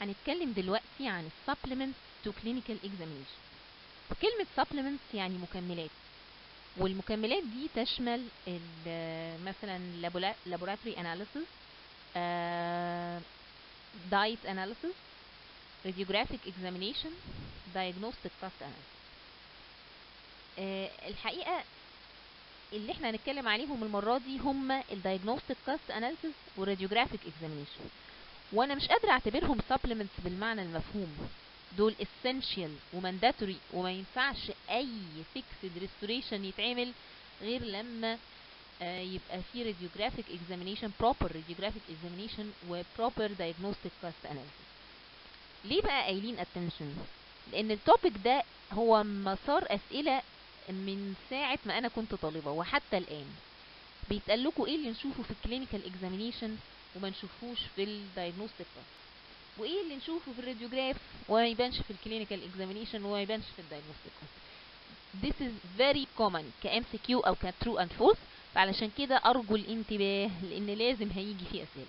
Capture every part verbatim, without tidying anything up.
هنتكلم دلوقتي عن supplements to clinical examination. كلمة supplements يعني مكملات، والمكملات دي تشمل مثلا laboratory analysis, diet analysis, radiographic examination, diagnostic cost analysis. الحقيقة اللي احنا هنتكلم عليهم المرة دي هم الدايجنوستيك كاست اناليسيس والراديوجرافيك اكزامينيشن، وانا مش قادرة اعتبرهم سبلمنتس بالمعنى المفهوم. دول essential ومانداتوري، وما ينفعش اي فيكسد ريستوريشن يتعمل غير لما آه يبقى في راديوجرافيك اكزامينيشن، بروبر راديوجرافيك اكزامينيشن وبروبر دايجنوستيك كاست اناليسيس. ليه بقى قايلين اتنشن؟ لان التوبيك ده هو مسار اسئله من ساعة ما انا كنت طالبة وحتى الان. بيتقال لكم ايه اللي نشوفه في الكلينيكال اكزامينيشن وما نشوفوش في الدايجنوستيك كاست، وايه اللي نشوفه في الراديوجراف وما يبانش في الكلينيكال اكزامينيشن وما يبانش في الدايجنوستيك كاست. This is very common ك إم سي كيو او ك true and false، فعلشان كده ارجو الانتباه لان لازم هيجي فيه اسئلة.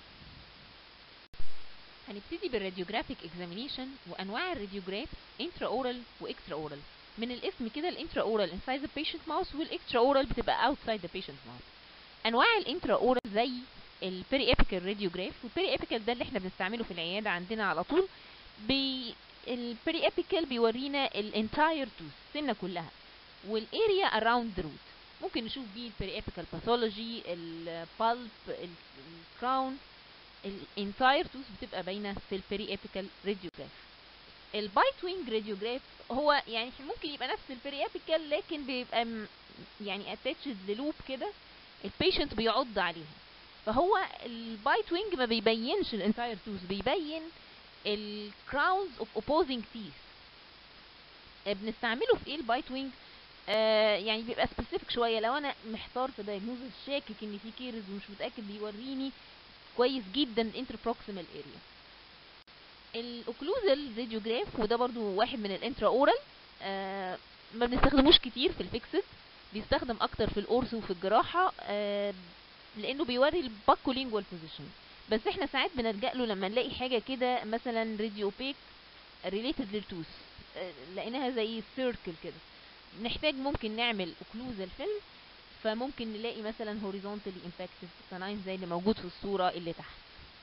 هنبتدي بالراديوجرافيك اكزامينيشن وانواع الراديوجراف انترا اورال واكسترا اورال. من الاسم كده الانترا اورال inside the patient mouth والاكسترا اورال بتبقى outside the patient mouth. انواع الانترا اورال زي البيري ابيكال راديوجراف، والبيري ابيكال ده اللي احنا بنستعمله في العياده عندنا على طول. بي البيري ابيكال بيورينا الانتاير توث، السنه كلها، والاريا اراوند ذا روت. ممكن نشوف بيه البيري ابيكال باثولوجي، البالب، الكراون. الانتاير توث بتبقى باينه في البيري ابيكال راديوجراف. البايت وينج راديوجراف هو يعني ممكن يبقى نفس البيري ابيكال لكن بيبقى يعني اتاتشد للوب كده البيشنت بيعض عليها، فهو البايت وينج ما بيبينش الانتاير توث، بيبين الكراونز اوف اوبوزنج تيث. بنستعمله في ايه البايت وينج؟ آه يعني بيبقى سبيسيفيك شويه. لو انا محتار في دايجنوزس، شاكك ان في كيرز ومش متاكد، بيوريني كويس جدا الانتر بروكسيمال اريا. الاوكلوزال راديوجراف وده برضو واحد من الانترا اورال، آه ما بنستخدموش كتير في الفيكسد، بيستخدم اكتر في الاورثو وفي الجراحه، آه لانه بيوري الباكولينجوال بوزيشن. بس احنا ساعات بنلجأ له لما نلاقي حاجه كده مثلا راديو بيك ريليتد للتوث، آه لقيناها زي سيركل كده، نحتاج ممكن نعمل اوكلوزال فيلم، فممكن نلاقي مثلا هوريزونتالي امباكتد كاناين زي اللي موجود في الصوره اللي تحت.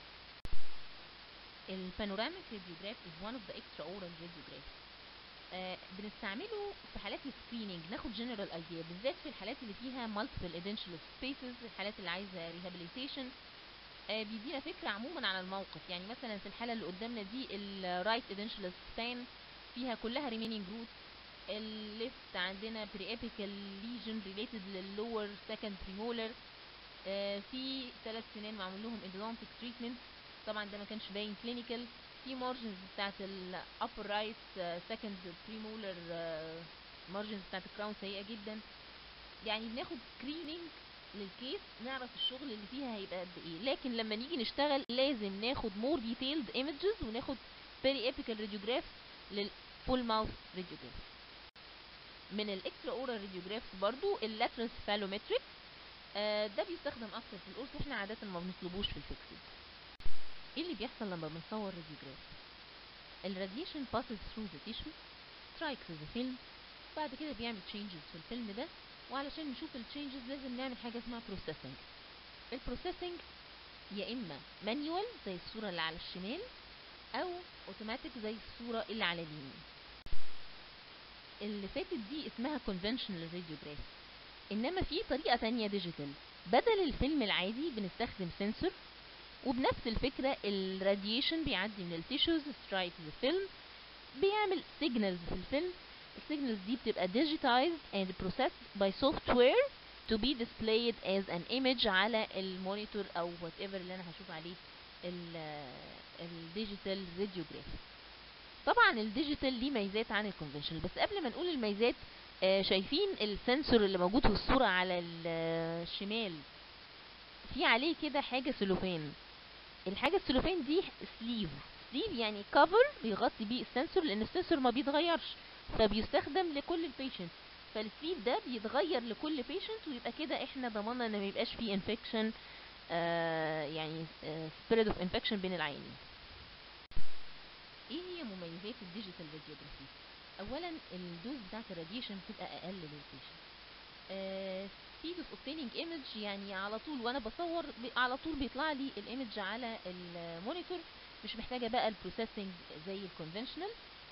البانوراميك راديوجراف is one of the extraoral radiographs. آه بنستعمله في حالات السكريننج، ناخد جنرال ايديا، بالذات في الحالات اللي فيها multiple edentulous spaces، الحالات اللي عايزه rehabilitation. آه بيدينا فكره عموما عن الموقف. يعني مثلا في الحاله اللي قدامنا دي الرايت edentulous span فيها كلها remaining roots، الليفت عندنا periapical lesion related للlower second premolar، آه في ثلاث سنان معمول لهم endodontic treatment، طبعا ده ما كانش باين كلينيكال. في مارجنز بتاعت الابر رايت سكند بريمولر، مارجنز بتاعت الكراون سيئه جدا. يعني بناخد سكريننج للكيس، نعرف الشغل اللي فيها هيبقى قد ايه، لكن لما نيجي نشتغل لازم ناخد مور ديتيلد ايمجز وناخد بيري ابيكال راديوجراف للفول ماوث راديوجراف. من الاكسترا اورال راديوجراف برضو اللاترال سيفالومتريك، آه ده بيستخدم اكتر في القرص، واحنا عاده ما بنطلبوش في الفيكسد. ايه اللي بيحصل لما بنصور راديوجراف؟ الراديشن passes through the tissue, strikes the film، بعد كده بيعمل changes في الفيلم ده، وعلشان نشوف التشينجز لازم نعمل حاجه اسمها processing. البروسيسنج يا اما مانيوال زي الصوره اللي على الشمال، او اوتوماتيك زي الصوره اللي على اليمين. اللي فاتت دي اسمها conventional radiograph، انما في طريقه تانية ديجيتال. بدل الفيلم العادي بنستخدم سنسور، وبنفس الفكرة الراديشن بيعدي من التيشوز سترايك الفيلم، بيعمل سيجنالز في الفيلم. السيجنالز دي بتبقى digitized and processed by software to be displayed as an image على المونيتور او whatever اللي انا هشوف عليه الديجيتال راديوجراف. طبعا الديجيتال ليه ميزات عن الكونفنشنال، بس قبل ما نقول الميزات، آه شايفين السنسور اللي موجود في الصورة على الشمال في عليه كده حاجة سلوفان. الحاجة السلوفان دي سليف، سليف يعني كفر بيغطي بيه السنسور، لان السنسور ما بيتغيرش فبيستخدم لكل البيشنت، فالسليف ده بيتغير لكل بيشنت، ويبقى كده احنا ضمننا ان ما يبقاش فيه انفكشن، آه يعني سبريد اوف انفكشن بين العيانين. ايه هي مميزات الديجيتال راديوجرافي؟ اولا الدوز بتاعت الراديشن بتبقى اقل للبيشنت. سبيد اوف اوبتيننج ايمج، يعني على طول وانا بصور بي- على طول بيطلع لي الايمج على المونيتور، مش محتاجه بقى البروسيسنج زي الكونفنشنال.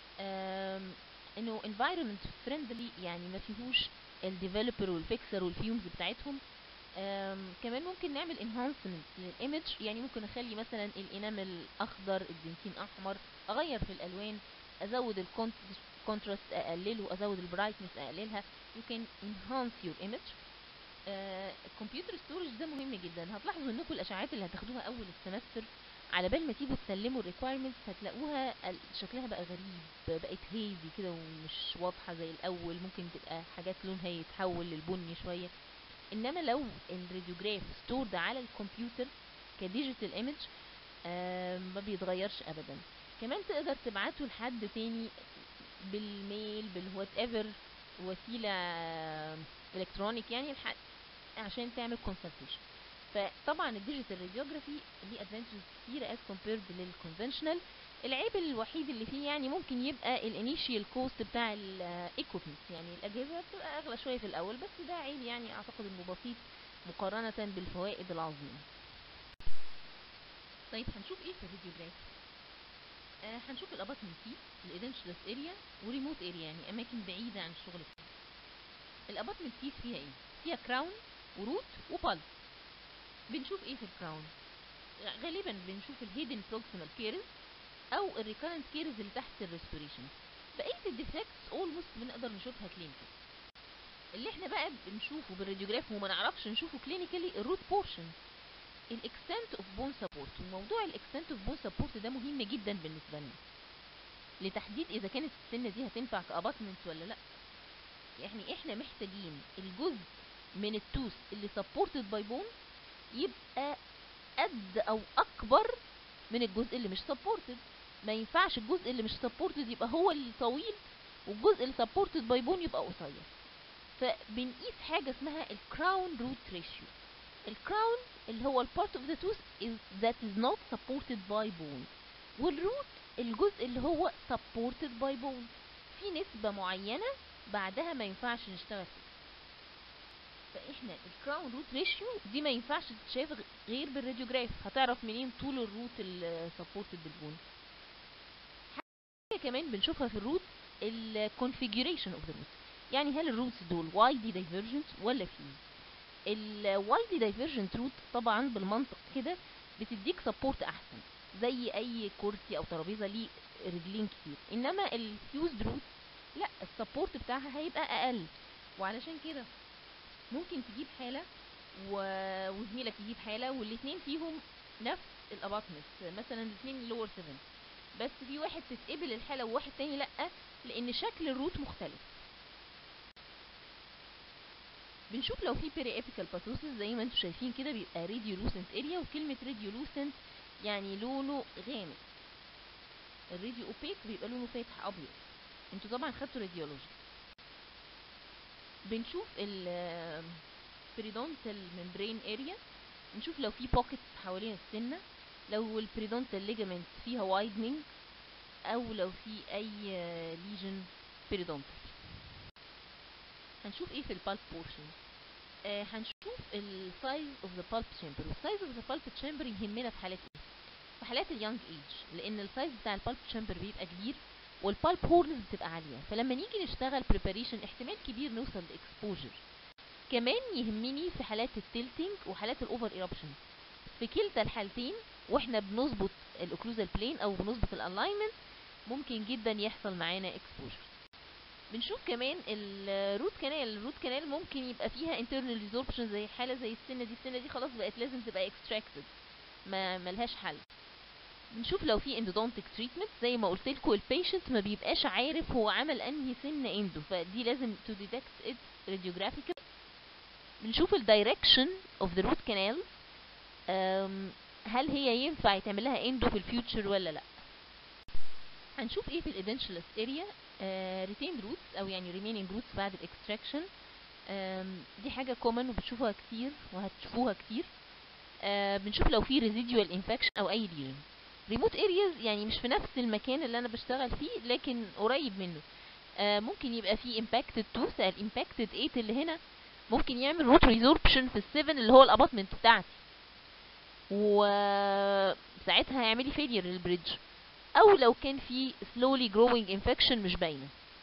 انه environment friendly، يعني ما فيهوش الديفلوبر والفيكسر والفيومز بتاعتهم. آم، كمان ممكن نعمل enhancement للايمج، يعني ممكن اخلي مثلا الانامل اخضر، الدنتين احمر، اغير في الالوان، ازود الكونتراست اقلله، ازود البرايتنس اقللها. you can enhance your image. الكمبيوتر ستورج ده مهم جدا. هتلاحظوا انكم الاشعاعات اللي هتاخدوها اول السمستر على بال ما تيجوا تسلموا الريكويرمنتس هتلاقوها ال- شكلها بقى غريب، بقت هيزي كده ومش واضحه زي الاول، ممكن تبقى حاجات لونها يتحول للبني شويه. انما لو الراديوجراف ستورد على الكمبيوتر كديجيتال ايمج ما بيتغيرش ابدا. كمان تقدر تبعته لحد تاني بالميل، بالوات ايفر، وسيله الكترونيك يعني الحد عشان تعمل كونسلتيشن. فطبعا الديجيتال راديوجرافي ليه ادفانتجز كتير از كومبيرد للكونفنشنال. العيب الوحيد اللي فيه يعني ممكن يبقى الانيشيال كوست بتاع الايكوبمنت، يعني الاجهزه بتبقى اغلى شويه في الاول، بس ده عيب يعني اعتقد انه بسيط مقارنه بالفوائد العظيمه. طيب هنشوف ايه في الراديوجراف؟ آه هنشوف الاباتمنت سي، الايدنشلس اريا، وريموت اريا، يعني اماكن بعيده عن الشغل بتاعنا. الاباتمنت سي فيها ايه؟ فيها كراون وروت وبالب. بنشوف ايه في الكراون؟ غالبا بنشوف الهيدن بروكسيمال كيرز او الريكارنت كيرز اللي تحت الريستوريشن. بقيه الديفكتس اولموست بنقدر نشوفها كلينيكال. اللي احنا بقى بنشوفه بالراديوجراف وما نعرفش نشوفه كلينيكالي الروت بورشن، الاكستنت اوف بون سبورت. وموضوع الاكستنت اوف بون سبورت ده مهم جدا بالنسبه لنا لتحديد اذا كانت السنه دي هتنفع كاباتمنت ولا لا. يعني احنا محتاجين الجزء من التوث اللي سبورتد باي بون يبقى قد او اكبر من الجزء اللي مش سبورتد. ما ينفعش الجزء اللي مش سبورتد يبقى هو الطويل والجزء اللي سبورتد باي بون يبقى قصير. فبنقيس حاجه اسمها الكراون روت ريشيو. الكراون اللي هو البارت اوف ذا توث that is not supported by bone، والروت الجزء اللي هو supported by bone. في نسبه معينه بعدها ما ينفعش نشتغل فيها. فاحنا الكراون روت ريشيو دي ما ينفعش تتشاف غير بالراديوجراف. هتعرف منين طول الروت السبورتد بالبون؟ حاجه كمان بنشوفها في الروت الكونفيجريشن اوف ذا روت، يعني هل الروتس دول وايدلي دايفرجنت ولا فيوز. الوايدلي دايفرجنت روت طبعا بالمنطق كده بتديك سبورت احسن، زي اي كرسي او ترابيزه ليه رجلين كتير. انما الفيوزد روت لا، السبورت بتاعها هيبقى اقل. وعلشان كده ممكن تجيب حالة و... وزميلك يجيب حالة والاتنين فيهم نفس الاباتمنت، مثلا الاتنين لور سفن، بس في واحد تتقبل الحالة وواحد تاني لأ، لأن شكل الروت مختلف. بنشوف لو في بيري ابيكال باثوسس زي ما انتم شايفين كده بيبقى راديولوسنت اريا، وكلمة راديولوسنت يعني لونه غامق. الراديو اوبيك بيبقى لونه فاتح ابيض. انتوا طبعا خدتوا راديولوجي. بنشوف ال بريدونتال ممبرين اريا، نشوف لو في بوكيتس حوالين السنه، لو البريدونتال ليجامنت فيها وايدنينج، او لو في اي ليجن بريدونتال. هنشوف ايه في البالب بورشن؟ آه هنشوف السايز اوف ذا بالب تشامبر. والسايز اوف ذا بالب تشامبر يهمنا في حالات ايه؟ في حالات اليونج ايج، لان السايز بتاع البالب تشامبر بيبقى كبير والبالب هورنز بتبقى عاليه، فلما نيجي نشتغل بريباريشن احتمال كبير نوصل لاكسبوجر. كمان يهمني في حالات التلتينج وحالات الاوفر ايربشن. في كلتا الحالتين واحنا بنظبط الاوكلوزال بلين او بنظبط الالاينمنت ممكن جدا يحصل معانا اكسبوجر. بنشوف كمان الروت كانال. الروت كانال ممكن يبقى فيها internal resorption زي حاله زي السنه دي. السنه دي خلاص بقت لازم تبقى اكستراكتد، ما ملهاش حل. بنشوف لو في اندودونتيك تريتمنت زي ما قلت لكم البيشنت ما بيبقاش عارف هو عمل انهي سنه اندو، فدي لازم تو ديتكت ات راديوجرافيكال. بنشوف الدايركشن اوف ذا روت كانال، هل هي ينفع يتعمل لها اندو في الفيوتشر ولا لا. هنشوف ايه في الادنشلس اريا؟ ريتين روتس او يعني ريمينينج روتس بعد الاكستراكشن. دي حاجه كومن وبتشوفوها كتير وهتشوفوها كتير. آه بنشوف لو في ريزيديوال انفكشن او اي ليجن. ريموت ارياز يعني مش في نفس المكان اللي انا بشتغل فيه لكن قريب منه. آه ممكن يبقى فيه impacted tooth. الامباكتد ثمانية اللي هنا ممكن يعمل روت ريزوربشن في السفن اللي هو الاباتمنت بتاعتي، وساعتها هيعمل لي فيلير للبريدج، او لو كان في slowly growing infection مش باينه.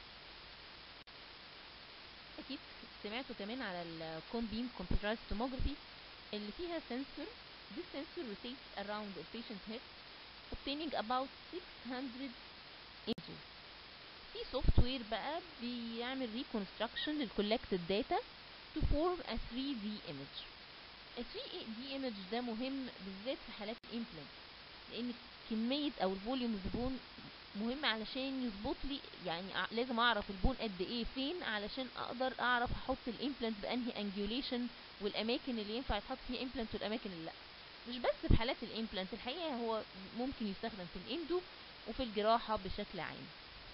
اكيد سمعتوا كمان على الكون بيم computerized tomography اللي فيها sensor. This sensor rotates around the patient head obtaining about six hundred images. في سوفت وير بقى بيعمل reconstruction لل collected data to form a three D image. ال three D image ده مهم بالذات في حالات الامبلانت، لان كمية او الفوليوم اوف البون مهم علشان يظبط لي، يعني لازم اعرف البون قد ايه فين علشان اقدر اعرف احط الامبلانت بانهي انجوليشن، والاماكن اللي ينفع يتحط فيها امبلانت والاماكن اللي لا. مش بس في حالات الامبلانت، الحقيقة هو ممكن يستخدم في الاندو وفي الجراحة بشكل عام.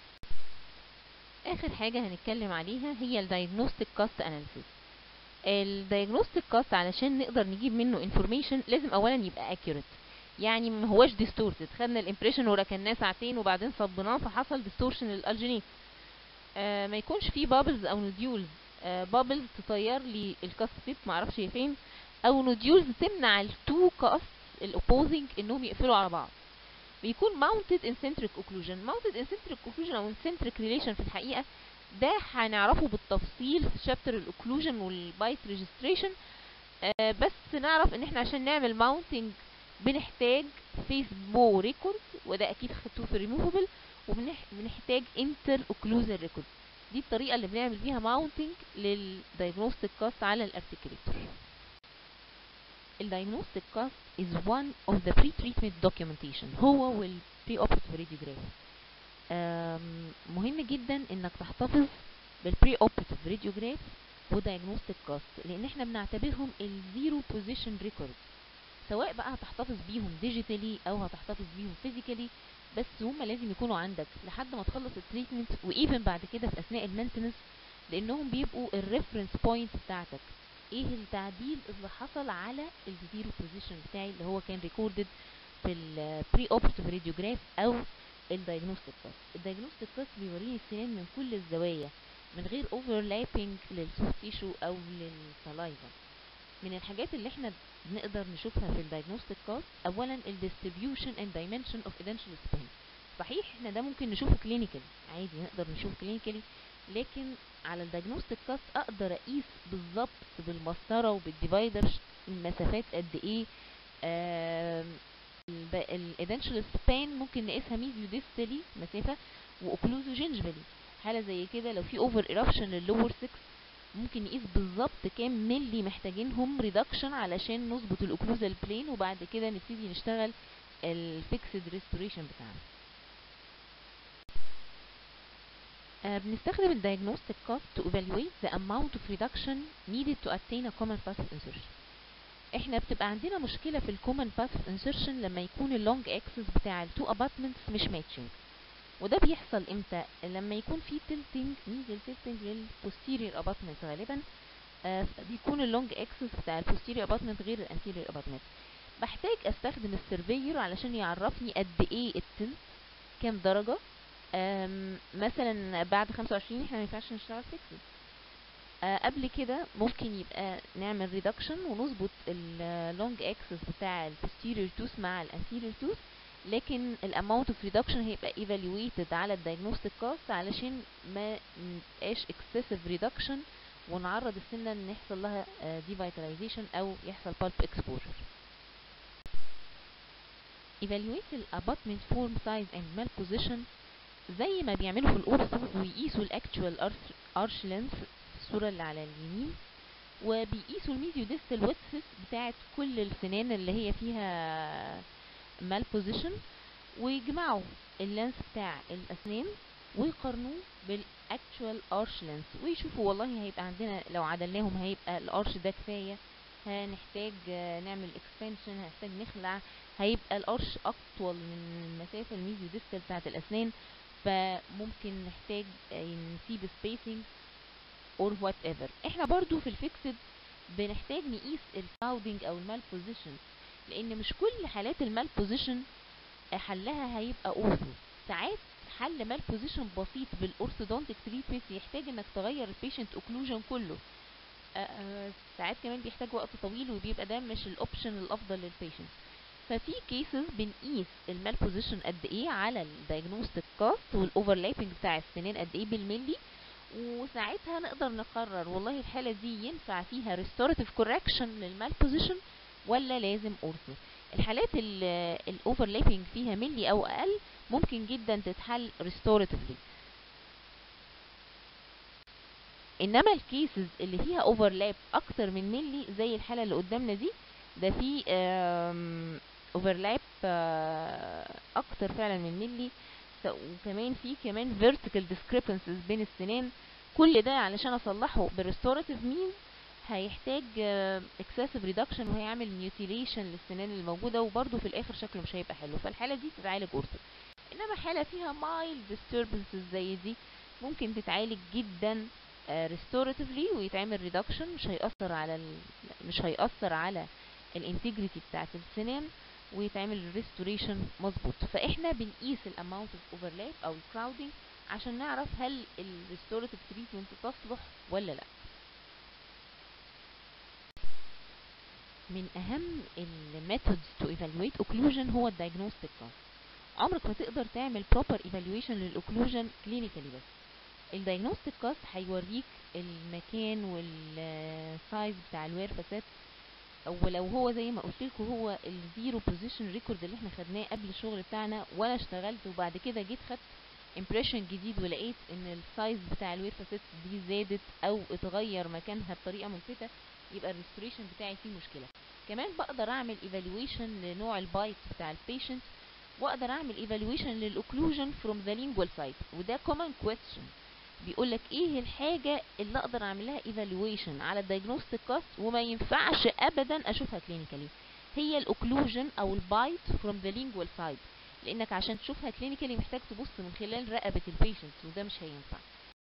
اخر حاجة هنتكلم عليها هي الدايجنوستيك كاست اناليسيس. الدايجنوستيك كاست علشان نقدر نجيب منه انفورميشن لازم اولا يبقى اكيوريت، يعني ما هوش ديستورتد. خدنا الامبريشن وركناه ساعتين وبعدين صبناه فحصل ديستورشن للالجينيت. آه ما يكونش فيه بابلز او نوديولز، آه بابلز تطير لي الكاست تيب ما اعرفش هي فين، او نوديولز تمنع التو كاست الاوبوزنج انهم يقفلوا على بعض. بيكون mounted in centric occlusion. mounted in centric occlusion او in centric relation في الحقيقة ده هنعرفه بالتفصيل في شابتر الاوكلوجن والبايت ريجستريشن. آه بس نعرف ان احنا عشان نعمل ماونتنج بنحتاج فيس بو ريكورد، وده اكيد خدتوه في ريموفبل، وبنحتاج انتر اوكلوزال ريكورد. دي الطريقة اللي بنعمل بيها ماونتنج للدايجنوستيك كاست على الارتكليتور. الدايجنوستيك كاست is one of the pre-treatment documentation، هو وال pre-operative radiograph. مهم جدا انك تحتفظ بالبري اوبريتيف راديوجراف ودايجنوستيك كاست، لان احنا بنعتبرهم الزيرو بوزيشن ريكورد، سواء بقى هتحتفظ بيهم ديجيتالي او هتحتفظ بيهم فيزيكالي، بس هما لازم يكونوا عندك لحد ما تخلص التريتمنت وايفن بعد كده في اثناء المينتنس، لانهم بيبقوا الريفرنس بوينت بتاعتك. ايه التعديل اللي حصل على الزيرو بوزيشن بتاعي اللي هو كان ريكوردد في البري اوبريتيف راديوجراف او الدايجنوستيك كاست. الدايجنوستيك كاست بيوريني السنان من كل الزوايا من غير اوفرلابنج للسوفت تيشو او للسلايفا. من الحاجات اللي احنا بنقدر نشوفها في الدايجنوستيك كاست اولا الديستريبيوشن اند دايمنشن اوف ايدنشال سبين. صحيح احنا ده ممكن نشوفه كلينيكالي عادي، نقدر نشوفه كلينيكالي، لكن على الدايجنوستيك كاست اقدر اقيس بالظبط بالمسطره وبالديفايدر المسافات قد ايه. الايدنشال سبان ممكن نقيسها ميزيو ديستالي مسافه واوكلوزو جينجفالي. حاله زي كده لو في اوفر ايربشن لللور ستة ممكن نقيس بالظبط كام ملي محتاجينهم ريدكشن علشان نظبط الاوكلوزال بلين، وبعد كده نبتدي نشتغل الفيكسد ريستوريشن بتاعنا. Uh, بنستخدم الدايجنوستيك كاست to evaluate the amount of reduction needed to attain a common path of insertion. احنا بتبقى عندنا مشكلة في الكومن باث اوف انسرشن لما يكون اللونج اكسس بتاع التو اباتمنتس مش ماتشنج. وده بيحصل امتى؟ لما يكون في تلتنج ميزل تلتنج للبوستيريور اباتمنت غالبا. آه بيكون اللونج اكسس بتاع البوستيريور اباتمنت غير الانتيريور اباتمنت. بحتاج استخدم السيرفيور علشان يعرفني قد ايه التلت كام درجة. مثلا بعد خمسة وعشرين احنا ما ينفعش نشتغل فيكسد. آه قبل كده ممكن يبقى نعمل ريدكشن ونظبط اللونج اكسس بتاع البوستيريور توث مع الانتيريور توث، لكن الاماونت اوف ريدكشن هيبقى ايفالويتد على الدايجنوستيك كاست علشان ما نبقاش اكسسيف ريدكشن ونعرض السنه ان يحصل لها ديفيتاليزيشن او يحصل بالب اكسبوجر. evaluate الاباتمنت فورم سايز اند مال بوزيشن زي ما بيعملوا في الاورثو، ويقيسوا الاكتوال ارش لينث الصورة اللي على اليمين، وبيقيسوا الميزيو ديستال ويدث بتاعت كل السنان اللي هي فيها مال بوزيشن، ويجمعوا اللينث بتاع الاسنان ويقارنوه بالاكتوال ارش لينث، ويشوفوا والله هيبقى عندنا لو عدلناهم هيبقى الارش ده كفايه، هنحتاج نعمل اكسبانشن، هنحتاج نخلع، هيبقى الارش اطول من المسافه الميزيو ديستال بتاعت الاسنان، فممكن نحتاج نسيب سبيسنج اور وات ايفر. احنا برضو في الفيكسد بنحتاج نقيس الكاودنج او المال بوزيشن، لان مش كل حالات المال بوزيشن حلها هيبقى اورثو. ساعات حل مال بوزيشن بسيط بالاورثودونتيك تريتمنت يحتاج انك تغير البيشنت اوكلوجن كله. آه ساعات كمان بيحتاج وقت طويل وبيبقى ده مش الاوبشن الافضل للبيشنت. ففي كيسز بنقيس المال بوزيشن قد ايه على الدايجنوستيك كاست والاوفرلابنج بتاع السنين قد ايه بالملي، وساعتها نقدر نقرر والله الحالة دي ينفع فيها restorative correction للمال بوزيشن ولا لازم اورثو. الحالات الاوفرلابنج فيها ملي او اقل ممكن جدا تتحل restoratively. انما الكيسز اللي فيها اوفرلاب اكتر من ملي زي الحالة اللي قدامنا دي، ده في اوفرلاب اكتر فعلا من ملي، وكمان في كمان vertical discrepancies بين السنان. كل ده علشان اصلحه بالريستوراتيف مين هيحتاج excessive reduction وهيعمل mutilation للسنان اللي موجوده، وبرده في الاخر شكله مش هيبقى حلو. فالحاله دي تتعالج اورثو. انما حاله فيها mild disturbances زي دي ممكن تتعالج جدا restoratively ويتعمل reduction، مش هيأثر على ال... مش هيأثر على الانتجريتي بتاعت السنان، ويتعمل restoration مظبوط. فاحنا بنقيس الاماونت اوف اوفرلاب او الكراودنج عشان نعرف هل الريستوراتيف تريتمنت تصلح ولا لا. من اهم الميثودز تو ايفالويت اوكلوجن هو الدايجنوستيك كاست. عمرك ما تقدر تعمل بروبر ايفالويشن للاوكلوجن كلينيكالي، بس الدايجنوستيك كاست هيوريك المكان والسايز بتاع الوير فاسات، ولو هو زي ما قلت لكم هو الزيرو بوزيشن ريكورد اللي احنا خدناه قبل الشغل بتاعنا، وانا اشتغلت وبعد كده جيت خدت امبريشن جديد ولقيت ان السايز بتاع الوير فاسيت دي زادت او اتغير مكانها بطريقه ملفتة، يبقى الريستوريشن بتاعي فيه مشكله. كمان بقدر اعمل ايفالويشن لنوع البايت بتاع البيشنت، واقدر اعمل ايفالويشن للاوكلوجن فروم ذا لينجوال سايد. وده كومن كويستشن، بيقول لك ايه الحاجه اللي اقدر اعمل لها ايفالويشن على الدايجنوستيك كاست وما ينفعش ابدا اشوفها كلينيكالي؟ هي الاوكلوجن او البايت فروم ذا لينجوال سايد، لانك عشان تشوفها كلينيكالي محتاج تبص من خلال رقبه البيشنت، وده مش هينفع.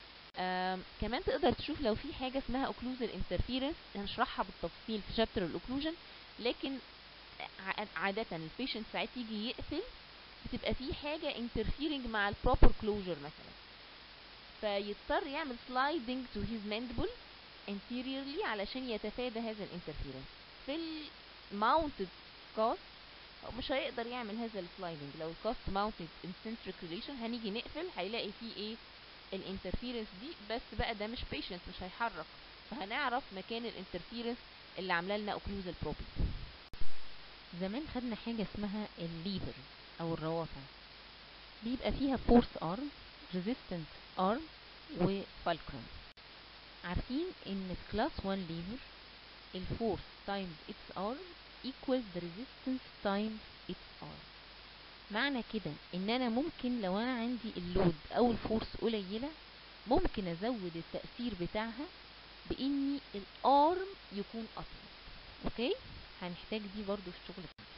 كمان تقدر تشوف لو في حاجه اسمها اوكلوزال انترفيرنس، هنشرحها بالتفصيل في شابتر الاوكلوجن. لكن عاده البيشنت ساعات يجي يقفل بتبقى في حاجه انترفيرنج مع البروبر كلوجر مثلا، فيضطر يعمل sliding to his mandible anteriorly علشان يتفادى هذا الانترفيرنس. في الماونتد كاست مش هيقدر يعمل هذا السلايدنج. لو الكاست ماونتد ان سنتريك ريليشن هنيجي نقفل هيلاقي فيه ايه الانترفيرنس دي، بس بقى ده مش بيشنت مش هيحرك، فهنعرف مكان الانترفيرنس اللي عامله لنا اوكلوزال بروبلم. زمان خدنا حاجه اسمها الليفر او الروافع، بيبقى فيها فورس ارم، ريزيستنت ارم، وفالكرم. عارفين ان في كلاس واحد ليفر الفورس تايمز اتس ارم equals the resistance times its arm. معنى كده ان انا ممكن لو انا عندي اللود او الفورس قليله ممكن ازود التأثير بتاعها باني الارم يكون اطول. اوكي، هنحتاج دي برضو في الشغل بتاعنا.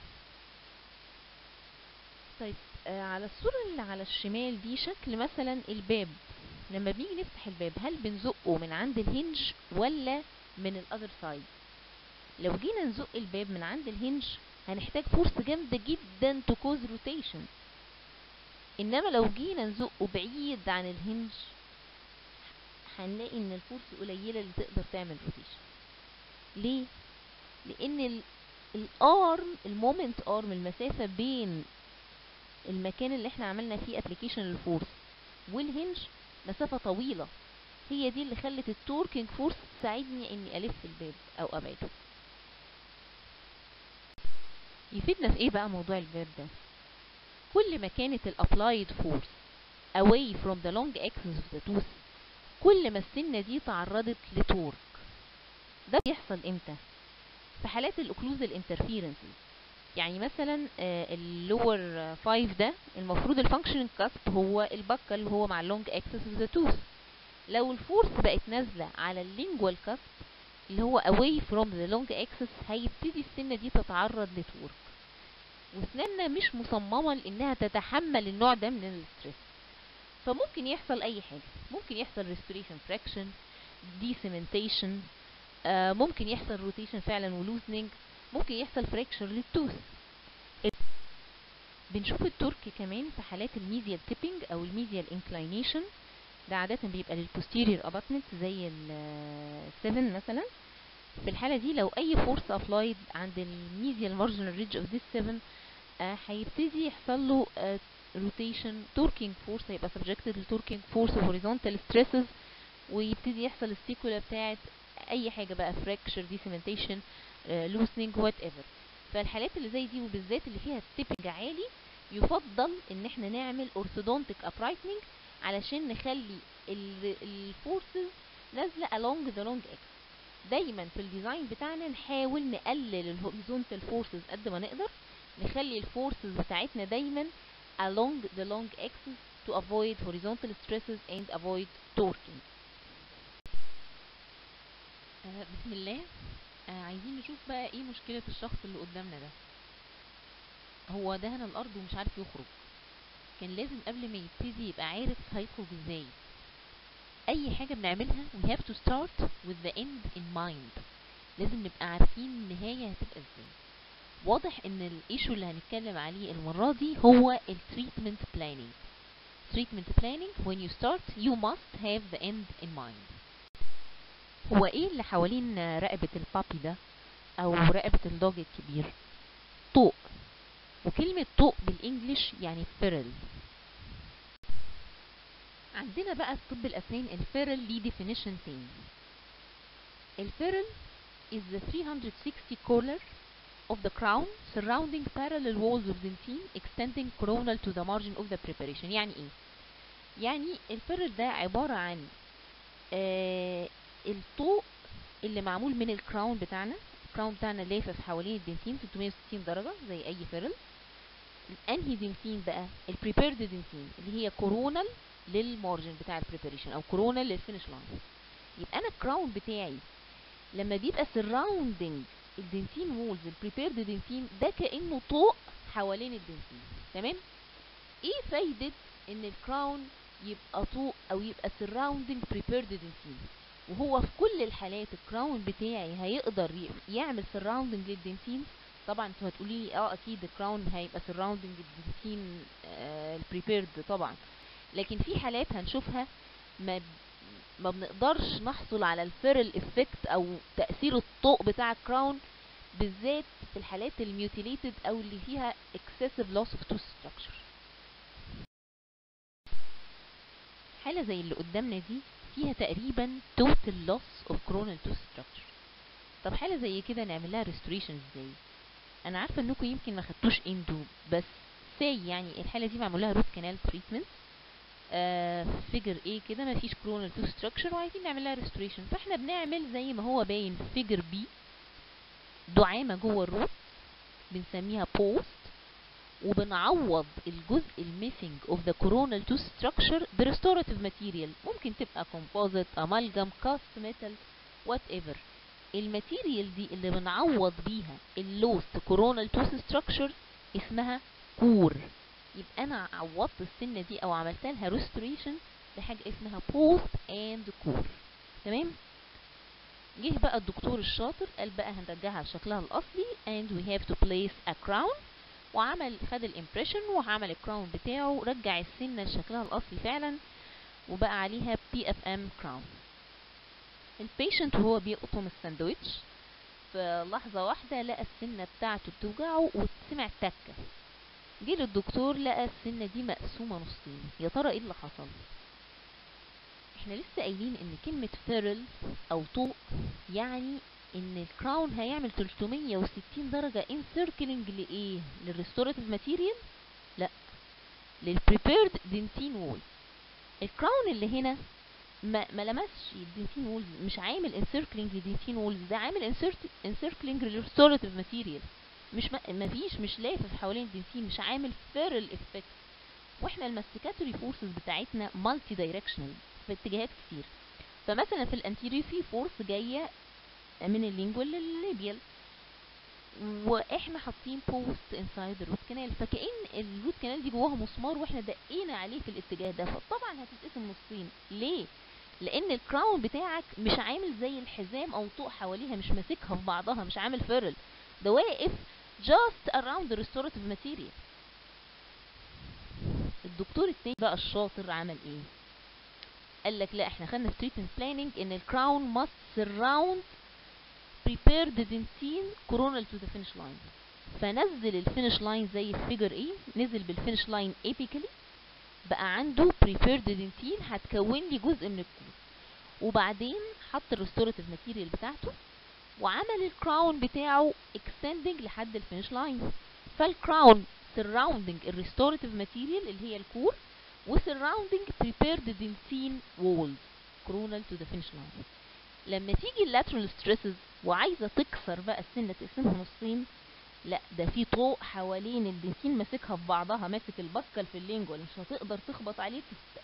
طيب آه على الصورة اللي على الشمال دي شكل مثلا الباب. لما بنيجي نفتح الباب هل بنزقه من عند الهنج ولا من الاذر سايد؟ لو جينا نزق الباب من عند الهنج هنحتاج فورس جامدة جدا to cause rotation، انما لو جينا نزقه بعيد عن الهنج هنلاقي ان الفورس قليلة اللي تقدر تعمل روتيشن. ليه؟ لان الارم المومنت ارم المسافة بين المكان اللي احنا عملنا فيه ابليكيشن للفورس والهنج مسافة طويلة، هي دي اللي خلت التوركينج فورس تساعدني اني الف الباب او ابعده. يفيدنا في ايه بقى موضوع الباب ده؟ كل ما كانت الابلايد فورس away from the long axis of the tooth كل ما السنة دي تعرضت لتورك. ده بيحصل امتى؟ في حالات الاوكلوزال انترفيرنسز. يعني مثلا اللور خمسة ده المفروض الفانكشنال كاسب هو البكه اللي هو مع اللونج اكسس اوف ذا توث. لو الفورس بقت نازله على اللينجوال كاسب اللي هو away from the long axis هيبتدي السنه دي تتعرض لتورك، واسناننا مش مصممه لانها تتحمل النوع ده من الستريس. فممكن يحصل اي حاجه، ممكن يحصل restoration fraction، decementation، آه ممكن يحصل rotation فعلا ولوزنينج، ممكن يحصل fracture للتوث. بنشوف التورك كمان في حالات الميديال تيبنج او الميديال انكلاينيشن، ده عادة بيبقى للبوستيريور اباتمنت زي ال سفن مثلا. في الحالة دي لو اي فورس ابلايد عند الميديال مارجنال ريدج اوف ذيس سفن هيبتدي يحصل له روتيشن، توركينج فورس هيبقى سبجكتد لتوركينج فورس وهوريزونتال ستريسز، ويبتدي يحصل السيكولا بتاعت اي حاجة بقى، فراكشر، ديسيمنتيشن، لوسنينج، وات ايفر. فالحالات اللي زي دي وبالذات اللي فيها التيبنج عالي يفضل ان احنا نعمل اورثودونتيك ابرايتنج علشان نخلي الفورسز نازله along the long axis. دايما في الديزاين بتاعنا نحاول نقلل الهوريزونتال فورسز قد ما نقدر، نخلي الفورسز بتاعتنا دايما along the long axis to avoid horizontal stresses and avoid torquing. آه بسم الله. آه عايزين نشوف بقى ايه مشكلة الشخص اللي قدامنا ده. هو دهن الارض ومش عارف يخرج. كان لازم قبل ما يبتدي يبقى عارف هيخرج ازاي. اي حاجة بنعملها we have to start with the end in mind. لازم نبقى عارفين النهاية هتبقى ازاي. واضح ان الايشو اللي هنتكلم عليه المرة دي هو ال treatment planning. treatment planning when you start you must have the end in mind. هو ايه اللي حوالين رقبة البابي ده او رقبة الدوج الكبير؟ طوق، وكلمة طوق بالانجلش يعني فيرل. عندنا بقى في طب الاسنان الفيرل ليه definition تاني. الفيرل is the three hundred sixty collar of the crown surrounding parallel walls of dentine extending coronal to the margin of the preparation. يعني ايه؟ يعني الفيرل ده عبارة عن آه الطوق اللي معمول من الكراون بتاعنا. الكراون بتاعنا لافف حوالين الدنتين ثلاثمية وستين درجة زي اي فيرل. انهي دنتين بقى؟ البريبيرد دنتين اللي هي كورونال للمارجن بتاع البريباريشن او كورونال للفينش لاين. يبقى انا الكراون بتاعي لما بيبقى سراوندنج الدنتين وولز البريبيرد دنتين ده كانه طوق حوالين الدنتين. تمام؟ ايه فايدة ان الكراون يبقى طوق او يبقى سراوندنج بريبيرد دنتين وهو في كل الحالات الكراون بتاعي هيقدر يعمل سراوندنج للدنتين؟ طبعا انتوا هتقولي لي اه اكيد الكراون هيبقى سراوندنج الدنتين آه البريبيرد طبعا، لكن في حالات هنشوفها ما ما بنقدرش نحصل على الفيرل افكت او تأثير الطوق بتاع الكراون، بالذات في الحالات الميوتيليتد او اللي فيها excessive loss of tooth structure. حالة زي اللي قدامنا دي فيها تقريبا total loss of coronal tooth structure. طب حالة زي كده نعمل لها restoration ازاي؟ انا عارفة انكم يمكن ما خدتوش اندو، بس سي يعني الحالة دي معمول لها root canal treatment فيجر ايه كده، ما فيش coronal tooth structure وعايزين نعمل لها restoration، فاحنا بنعمل زي ما هو باين في فيجر بي دعامة جوه الروت بنسميها post، وبنعوض الجزء الميسنج of the coronal tooth structure بريستوراتيف ماتيريال، ممكن تبقى composite، amalgam، cast metal، whatever. الماتيريال دي اللي بنعوض بيها اللوست coronal tooth structure اسمها كور. يبقى انا عوضت السنة دي او عملت لها restoration بحاجة اسمها post and core. تمام؟ جه بقى الدكتور الشاطر قال بقى هنرجعها لشكلها الاصلي and we have to place a crown، وعمل خد الامبريشن وعمل الكراون بتاعه، رجع السنة لشكلها الاصلي فعلا وبقى عليها بي اف ام كراون. البيشنت وهو بيقطم الساندوتش في لحظة واحدة لقى السنة بتاعته بتوجعه وسمع تكة. جه للدكتور لقى السنة دي مقسومة نصين. يا ترى ايه اللي حصل؟ احنا لسه قايلين ان كلمة فيرل او طوق يعني ان الكراون هيعمل ثلاثمية وستين درجة انسيركلينج لايه؟ للريستوراتيف ماتيريال؟ لا، للبريبيرد دنتين وول. الكراون اللي هنا ما, ما لمسش الدنتين وولز، مش عامل انسيركلينج للدنتين وولز، ده عامل انسيركلينج للريستوراتيف ماتيريال، مش ما فيش مش لافف حوالين الدنتين، مش عامل فيرل افكت. واحنا الماستيكاتوري فورسز بتاعتنا مالتي دايركشنال في اتجاهات كتير. فمثلا في الانتيريور في فورس جايه من اللينجوال للليبيال، واحنا حاطين بوست انسايد الروت كانال، فكأن الروت كانال دي جواها مسمار واحنا دقينا عليه في الاتجاه ده، فطبعا هتتقسم نصين. ليه؟ لان الكراون بتاعك مش عامل زي الحزام او طوق حواليها، مش ماسكها في بعضها، مش عامل فيرل، ده واقف just around the restorative material. الدكتور التاني بقى الشاطر عمل ايه؟ قال لك لا، احنا خدنا في تريتمنت بلاننج ان الكراون must surround prepared dentine coronal to the finish line. فنزل الفينش لاين زي الفيجر ايه، نزل بالفينش لاين ابيكالي، بقى عنده prepared dentine هتكون لي جزء من الكور، وبعدين حط الريستوراتيف ماتيريال بتاعته وعمل الكراون بتاعه extending لحد الفينش لاين. فالكراون surrounding الريستوراتيف ماتيريال اللي هي الكور، و surrounding prepared dentine walls coronal to the finish line. لما تيجي اللاترال ستريسز وعايزه تكسر بقى السنه تقسمها نصين، لا ده في طوق حوالين الدنتين ماسكها في بعضها، ماسك البكل في اللينجوال، مش هتقدر تخبط عليه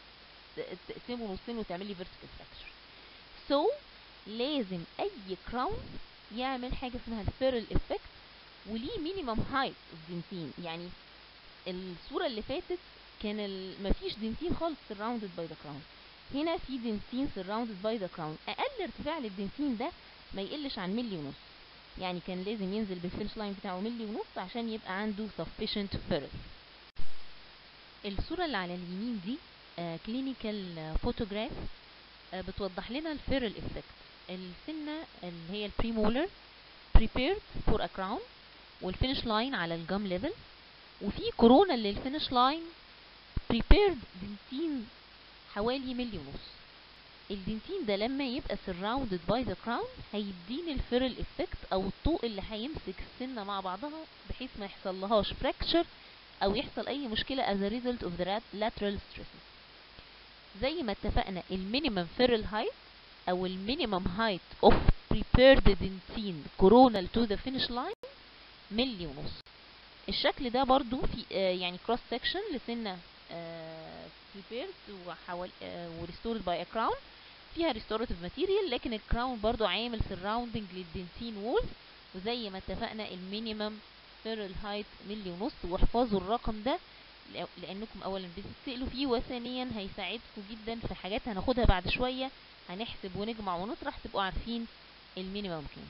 تقسمه نصين وتعمل لي فيرتيكال فراكشر. سو so, لازم اي كراون يعمل حاجه اسمها الفيرل افكت، وليه مينيمم هايت اوف دنتين. يعني الصوره اللي فاتت كان مفيش دنتين خالص surrounded by the crown، هنا في دنتين surrounded by the crown. اقل ارتفاع للدنتين ده ما يقلش عن ملي ونص، يعني كان لازم ينزل بالفينش لاين بتاعه ملي ونص عشان يبقى عنده sufficient furrow. الصورة اللي على اليمين دي كلينيكال فوتوجراف بتوضح لنا الفيرل افكت. السنة اللي هي البريمولر prepared for a crown، والفينش لاين على الجام ليفل، وفي كورونا للفينش لاين prepared دنتين حوالي ملي ونص. الدنتين ده لما يبقى surrounded by the crown هيديني الفيرل افكت او الطوق اللي هيمسك السنة مع بعضها بحيث ما يحصل لهاش fracture او يحصل اي مشكلة as a result of the lateral stresses. زي ما اتفقنا المينيمم فيرل هايت او المينيمم هايت of prepared dentine coronal to the finish line ملي ونص. الشكل ده برضو في آه يعني cross section لسنة آه prepared وحوال آه وريستورد باي كراون، فيها restorative material، لكن الكراون برضو عامل surrounding للدنتين وول، وزي ما اتفقنا المينيمم فيرل هايت ملي ونص. واحفظوا الرقم ده لانكم اولا بتتسألوا فيه، وثانيا هيساعدكم جدا في حاجات هناخدها بعد شوية، هنحسب ونجمع ونطرح تبقوا عارفين المينيمم كام.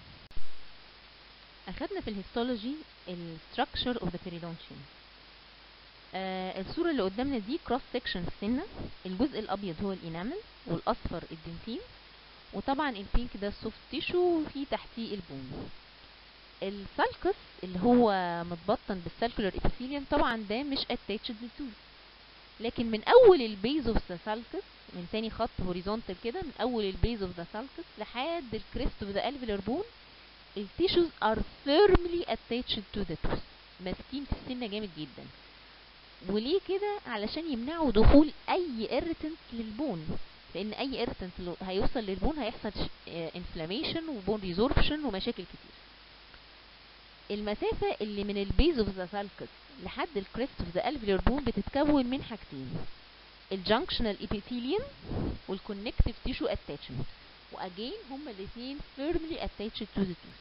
اخدنا في الهيستولوجي الستراكشر اوف ذا بيريدونتيوم. آه الصورة اللي قدامنا دي كروس سيكشن في السنة، الجزء الابيض هو الانامل والاصفر الدنتين، وطبعا البينك ده السوفت تيشو وفي تحتيه البون. السالكس اللي هو متبطن بالسالكولار ابيثيليوم طبعا ده مش اتاتشد للتوث، لكن من اول البيز اوف ذا سالكس، من تاني خط هوريزونتال كده، من اول البيز اوف ذا سالكس لحد الكريست اوف ذا الفيلر بون، التيشوز ار فيرملي اتاتشد تو ذا توث، ماسكين في السنه جامد جدا. وليه كده؟ علشان يمنعوا دخول اي اريتنت للبون، لان اي اريتنت هيوصل للبون هيحصل انفلاميشن وبون ريزوربشن ومشاكل كتير. المسافة اللي من البيز اوف ذا سالكس لحد الكريست اوف ذا الفيلر بون بتتكون من حاجتين، الجنكشنال ابيثيليوم والكونكتيف تيشو اتاتشمنت، واجين هما الاثنين فيرملي اتاتشد تو ذا توث.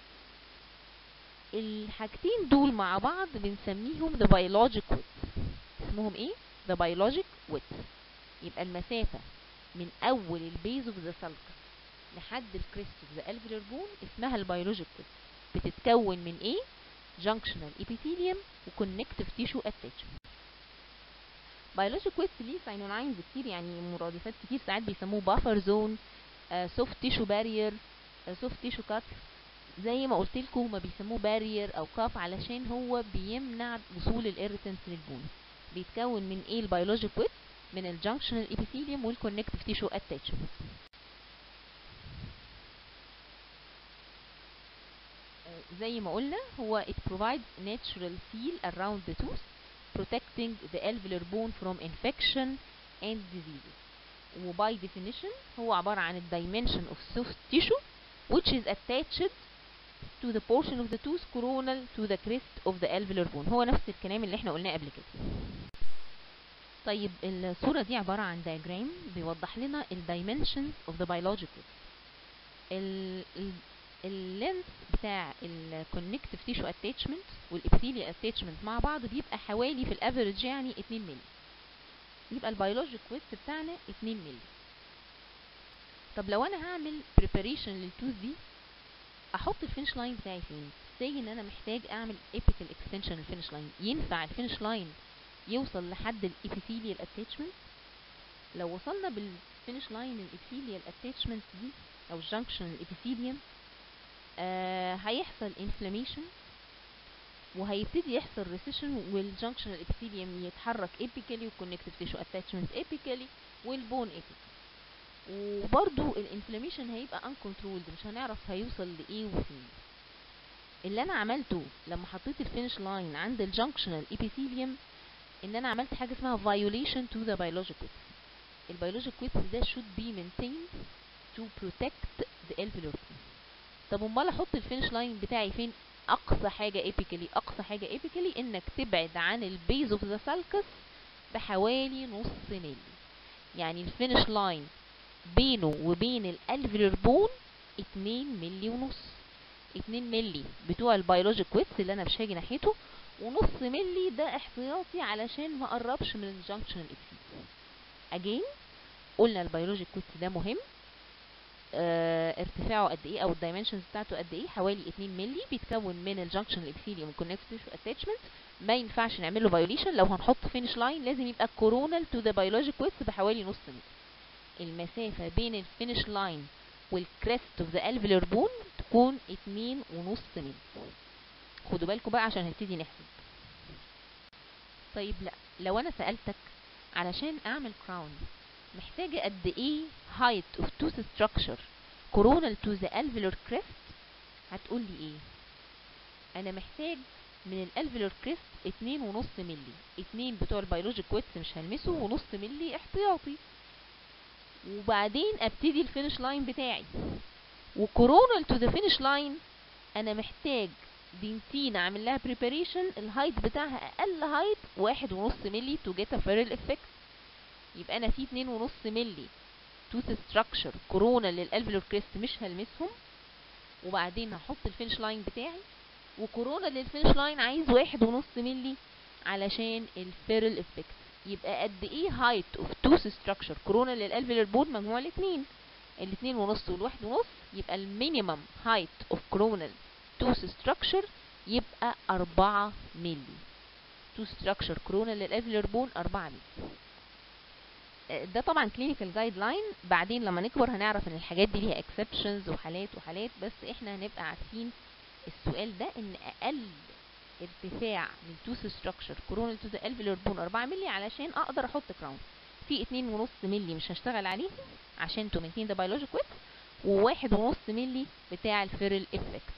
الحاجتين دول مع بعض بنسميهم ذا بيولوجيك ويدث. اسمهم ايه؟ ذا بيولوجيك ويدث. يبقى المسافة من اول البيز اوف ذا سالكس لحد الكريست اوف ذا الفيلر بون اسمها البيولوجيك ويدث، بتتكون من ايه؟ جنكشنال ابيثيليوم وكونكتيف تيشو اتاتشمنت. بيولوجيك ويدث ليه ساينونايمز كتير، يعني مرادفات كتير، ساعات بيسموه بافر زون، سوفت تيشو بارير، سوفت تيشو كات. زي ما قلت لكم هما بيسموه بارير او كاف علشان هو بيمنع وصول الاريتنس للبون. بيتكون من ايه البيولوجيك ويدث؟ من الجنكشنال ابيثيليوم والكونكتيف تيشو اتاتشمنت. زي ما قلنا هو it provides natural seal around the tooth protecting the alveolar bone from infection and diseases. و by definition هو عبارة عن the dimension of soft tissue which is attached to the portion of the tooth coronal to the crest of the alveolar bone. هو نفس الكلام اللي احنا قلناه قبل كده. طيب الصورة دي عبارة عن diagram بيوضح لنا ال dimensions of the biological. ال اللينث بتاع الكونكتيف تيشو اتاتشمنت والابيثيليال اتاتشمنت مع بعض بيبقى حوالي في الافريج يعني اتنين مللي. يبقى البيولوجيك ويدث بتاعنا اتنين مللي. طب لو انا هعمل بريباريشن للتوث دي احط الفينش لاين بتاعي فين؟ زي ان انا محتاج اعمل ايبيكال اكستنشن للفينش لاين، ينفع الفينش لاين يوصل لحد الابيثيليال اتاتشمنت. لو وصلنا بالفينش لاين الابيثيليال اتاتشمنت دي او الجنكشن الابيثيليوم، آه هيحصل انفلاميشن وهيبتدي يحصل ريسيشن، والجنكشن الابيثيليوم يتحرك ابيكالي والكونكتيف تيشو اتاتشمنت ابيكالي والبون ابيكالي. وبرضو الانفلاميشن هيبقى uncontrolled، مش هنعرف هيوصل لايه وفين. اللي انا عملته لما حطيت الفينش لاين عند الجنكشنال ابيثيليوم ان انا عملت حاجه اسمها violation to the biologic width. البيولوجيك width ده should be maintained to protect the alveolar tube. طب امال احط الفينش لاين بتاعي فين؟ اقصى حاجه ابيكالي. اقصى حاجه ابيكالي انك تبعد عن البيز اوف ذا سالكس بحوالي نص ملي. يعني الفينش لاين بينه وبين الالفيولار بون اتنين ملي ونص. اتنين ملي بتوع البيولوجيك width اللي انا مش هاجي ناحيته، ونص ملي ده احتياطي علشان ما اقربش من الجنكشن الابيثيليوم. اجين قلنا البيولوجيك width ده مهم. اه ارتفاعه قد ايه او الدايمنشنز بتاعته قد ايه؟ حوالي اتنين ملي، بيتكون من الجنكشن الابيثيليوم والكونكتيف تيشو اتاتشمنت. ما ينفعش نعمل له فايوليشن. لو هنحط فينش لاين لازم يبقى كورونال تو ذا بيولوجيك width بحوالي نص ملي. المسافه بين الفينش لاين والكريست اوف ذا الفيولار بون تكون اتنين ونص ملي. خدوا بالكم بقى عشان هنبتدي نحسب. طيب لا، لو انا سألتك علشان اعمل كراون محتاجة قد ايه height of tooth structure coronal to the alveolar crest، هتقولي ايه؟ انا محتاج من الالفيولار كريست اتنين ونص ملي. اتنين بتوع البيولوجيك width مش هلمسه، ونص ملي احتياطي. وبعدين ابتدي الفينش لاين بتاعي. وكورونال تو ذا فينش لاين انا محتاج دينتين اعمل لها بريباريشن الهايت بتاعها اقل هايت واحد ونص ملي تو جيت ا فيرل افكت. يبقى انا في اتنين ونص ملي توث ستراكشر كورونا للالفيولار كريست مش هلمسهم، وبعدين هحط الفينش لاين بتاعي. وكورونا للفينش لاين عايز واحد ونص ملي علشان الفيرل افكت. يبقى قد ايه هايت اوف توث ستراكشر كورونا للالفيولار بون؟ مجموع الاتنين، الاتنين ونص والواحد ونص، يبقى المينيمم هايت اوف كورونال توث ستراكشر يبقى أربعة ملي. توث ستراكشر كورونا للالفيولار بون أربعة ملي. ده طبعا كلينيكال جايد لاين. بعدين لما نكبر هنعرف ان الحاجات دي ليها اكسبشنز وحالات وحالات، بس احنا هنبقى عارفين السؤال ده ان اقل ارتفاع للتوث ستراكشر كورونال تو ذا الفيولار بون أربعة ملي علشان اقدر احط كراون. في اتنين ونص ملي مش هشتغل عليهم عشان تو مينتين ذا بيولوجيك width، وواحد ونص ملي بتاع الفيرل افكت.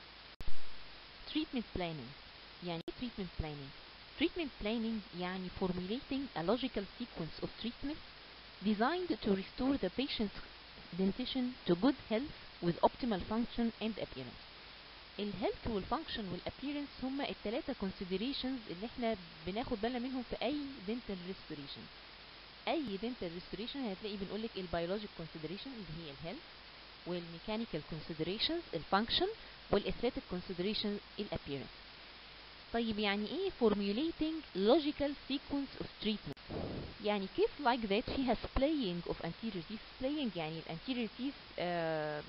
treatment planning. يعني ايه treatment planning؟ treatment planning يعني formulating a logical sequence of treatment designed to restore the patient's dentition to good health with optimal function and appearance. الهيلث والفانكشن والابيرنس هما التلاتة considerations اللي احنا بناخد بالنا منهم في اي dental restoration. اي dental restoration هتلاقي بنقولك البيولوجيك consideration اللي هي الهيلث، والميكانيكال considerations الفانكشن، والاثليتيك considerations الابيرنس. طيب يعني ايه formulating logical sequence of treatment؟ يعني كيف like that فيها splaying of anterior teeth. splaying يعني ال anterior teeth آه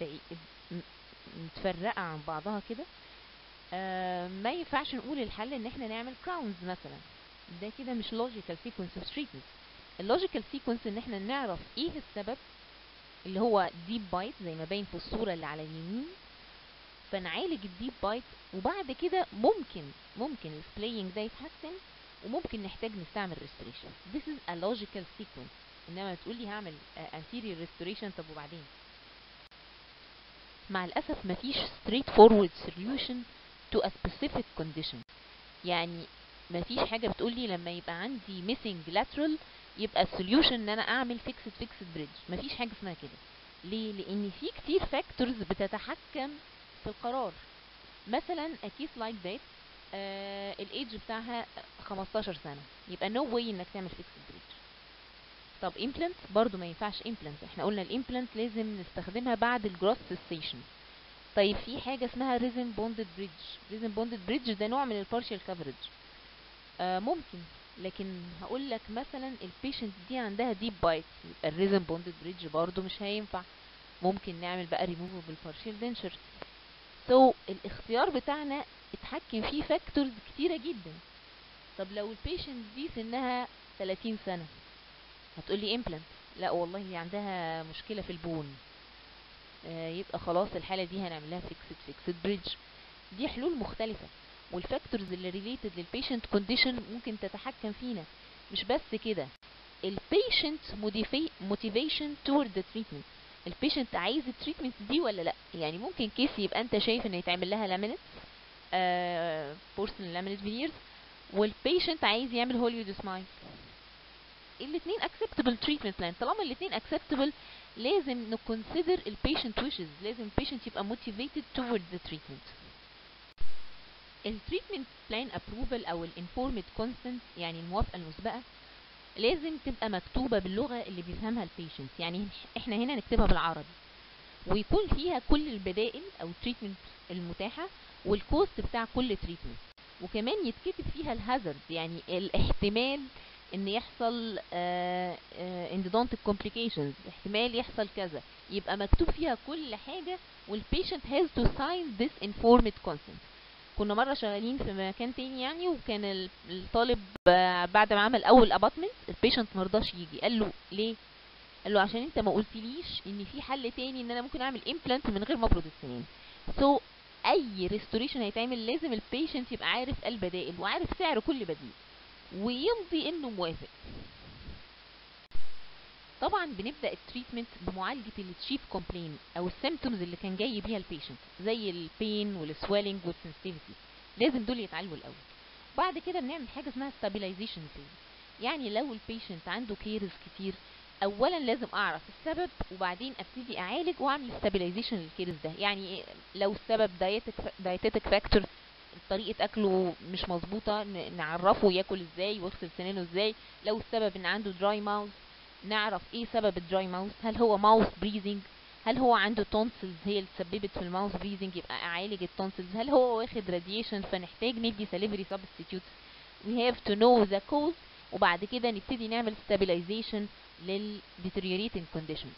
متفرقة عن بعضها كده. آه ما ينفعش نقول الحل ان احنا نعمل crowns مثلا، ده كده مش logical sequence of treatment. اللوجيكال sequence ان احنا نعرف ايه السبب اللي هو deep bite زي ما باين في الصورة اللي على اليمين، فنعالج الديب بايت، وبعد كده ممكن ممكن السبلاينج ده يتحسن وممكن نحتاج نستعمل restoration. This is a logical sequence. انما تقولي هعمل anterior restoration طب وبعدين؟ مع الاسف مفيش straight forward solution to a specific condition. يعني مفيش حاجة بتقولي لما يبقى عندي missing lateral يبقى solution ان انا اعمل fixed fixed bridge. مفيش حاجة اسمها كده. ليه؟ لان في كتير factors بتتحكم في القرار. مثلا a case like that آه الايدج بتاعها خمستاشر سنة، يبقى no way انك تعمل fixed bridge. طب implant برضو ما ينفعش implant. احنا قلنا الامبلانت لازم نستخدمها بعد الجروس cessation. طيب في حاجة اسمها resin bonded bridge. resin bonded bridge ده نوع من البارشال coverage. آه ممكن، لكن هقول لك مثلا البيشنت دي عندها deep bite، يبقى الريزن bonded bridge برضو مش هينفع. ممكن نعمل بقى removable partial denture. so الاختيار بتاعنا اتحكم فيه فاكتورز كتيرة جدا. طب لو البيشنت دي سنها ثلاثين سنة هتقولي امبلانت، لا والله هي عندها مشكلة في البون، آه يبقى خلاص الحالة دي هنعمل لها فيكسد فيكسد بريدج. دي حلول مختلفة، والفاكتورز اللي ريليتد للبيشنت كونديشن ممكن تتحكم فينا. مش بس كده، البيشنت موتيفيشن تورد ذا تريتمنت، البيشنت عايز التريتمنت دي ولا لا. يعني ممكن كيس يبقى انت شايف ان يتعمل لها لامينت آه بورسلين لامينت فينيرز، والبيشنت عايز يعمل هوليود سمايل. الاثنين acceptable treatment plan. طالما الاثنين acceptable لازم نكونسيدر البيشنت wishes، لازم البيشنت يبقى motivated toward the treatment. التريتمنت بلان ابروفل او الانفورمد كونسنت يعني الموافقه المسبقه لازم تبقى مكتوبه باللغه اللي بيفهمها البيشنت. يعني احنا هنا نكتبها بالعربي، ويكون فيها كل البدائل او التريتمنت المتاحه والكوست بتاع كل تريتمنت، وكمان يتكتب فيها الهازارد، يعني الاحتمال ان يحصل اندودونتيك كومبليكيشنز، احتمال يحصل كذا، يبقى مكتوب فيها كل حاجه، والبيشنت هاز تو ساين ذس انفورمد كونسنت. كنا مره شغالين في مكان تاني يعني، وكان الطالب بعد ما عمل اول اباتمنت البيشنت مرضاش يجي. قال له ليه؟ قال له عشان انت ما قلتليش ان في حل تاني ان انا ممكن اعمل امبلانت من غير ما ابرد السنين. سو so, اي ريستوريشن هيتعمل لازم البيشنت يبقى عارف البدائل وعارف سعر كل بديل ويمضي انه موافق. طبعا بنبدا التريتمنت بمعالجه التشيف كومبلين او السيمبتومز اللي كان جاي بيها البيشنت، زي البين والسويلنج والسنسيتيفيتي، لازم دول يتعالجوا الاول. بعد كده بنعمل حاجه اسمها ستابيلايزيشن فيز. يعني لو البيشنت عنده كيرز كتير، اولا لازم اعرف السبب وبعدين ابتدي اعالج واعمل ستابيلايزيشن للكيرز ده. يعني لو السبب دايتك دايتيتك فاكتور، طريقه اكله مش مظبوطه، نعرفه ياكل ازاي ويغسل سنانه ازاي. لو السبب ان عنده دراي ماوث، نعرف ايه سبب الدراي ماوث، هل هو ماوث بريزنج، هل هو عنده تونسلز هي اللي تسببت في الماوث بريزنج، يبقى اعالج التونسلز، هل هو واخد راديشن فنحتاج ندي ساليفري سبستيتيوت. we have to know the cause، وبعد كده نبتدي نعمل stabilization لل deteriorating condition.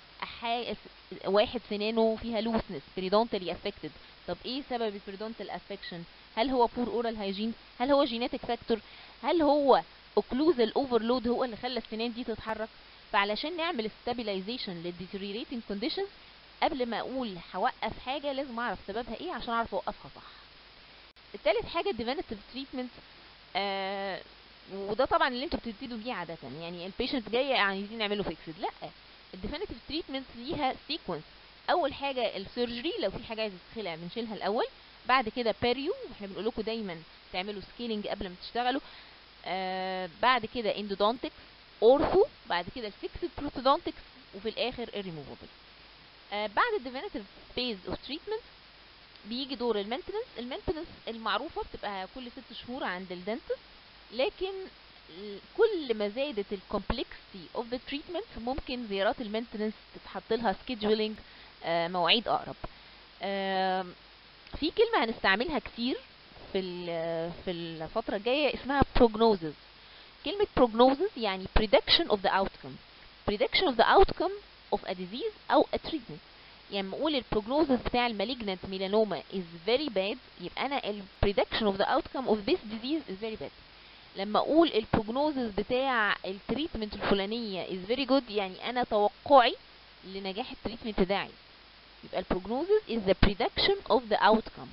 واحد سنانه فيها looseness peridontally affected، طب ايه سبب البريدونتال affection؟ هل هو poor oral hygiene؟ هل هو genetic factor؟ هل هو occlusal overload هو اللي خلى السنان دي تتحرك؟ فعلشان نعمل stabilization لل deteriorating conditions، قبل ما اقول هوقف حاجه لازم اعرف سببها ايه عشان اعرف اوقفها صح. التالت حاجه preventative treatment، آه وده طبعا اللي انتوا بتبتدوا بيه عاده. يعني البيشنت جاي عايزين نعمله فيكسد، لا، الديفينيتيف تريتمنت ليها سيكونس. اول حاجه السيرجري، لو في حاجه عايزه تتخلع بنشيلها الاول. بعد كده بيريو، احنا بنقول لكم دايما تعملوا سكيلينج قبل ما تشتغلوا. آه بعد كده اندودونتكس، اورثو، بعد كده الفيكسد بروتودونتكس، وفي الاخر الريموفبل. آه بعد الديفينيتيف فيز اوف تريتمنت بيجي دور المينتنس. المينتنس المعروفه بتبقى كل ست شهور عند الدنتست، لكن كل ما زادت الكومبلكسيتي اوف ذا تريتمنت ممكن زيارات المينتنس تتحط لها سكيدجولينج، آه مواعيد اقرب. آه في كلمه هنستعملها كتير في في الفتره الجايه اسمها prognosis. كلمه prognosis يعني prediction of the outcome prediction of the outcome of a disease او a treatment. يعني نقول البروجنوزس بتاع المالجنت ميلانوما is very bad، يبقى انا ال prediction of the outcome of this disease is very bad. لما اقول البروجنوزس بتاع التريتمنت الفلانيه is very good، يعني انا توقعي لنجاح التريتمنت ده عالي. يبقى البروجنوزس is the prediction of the outcome.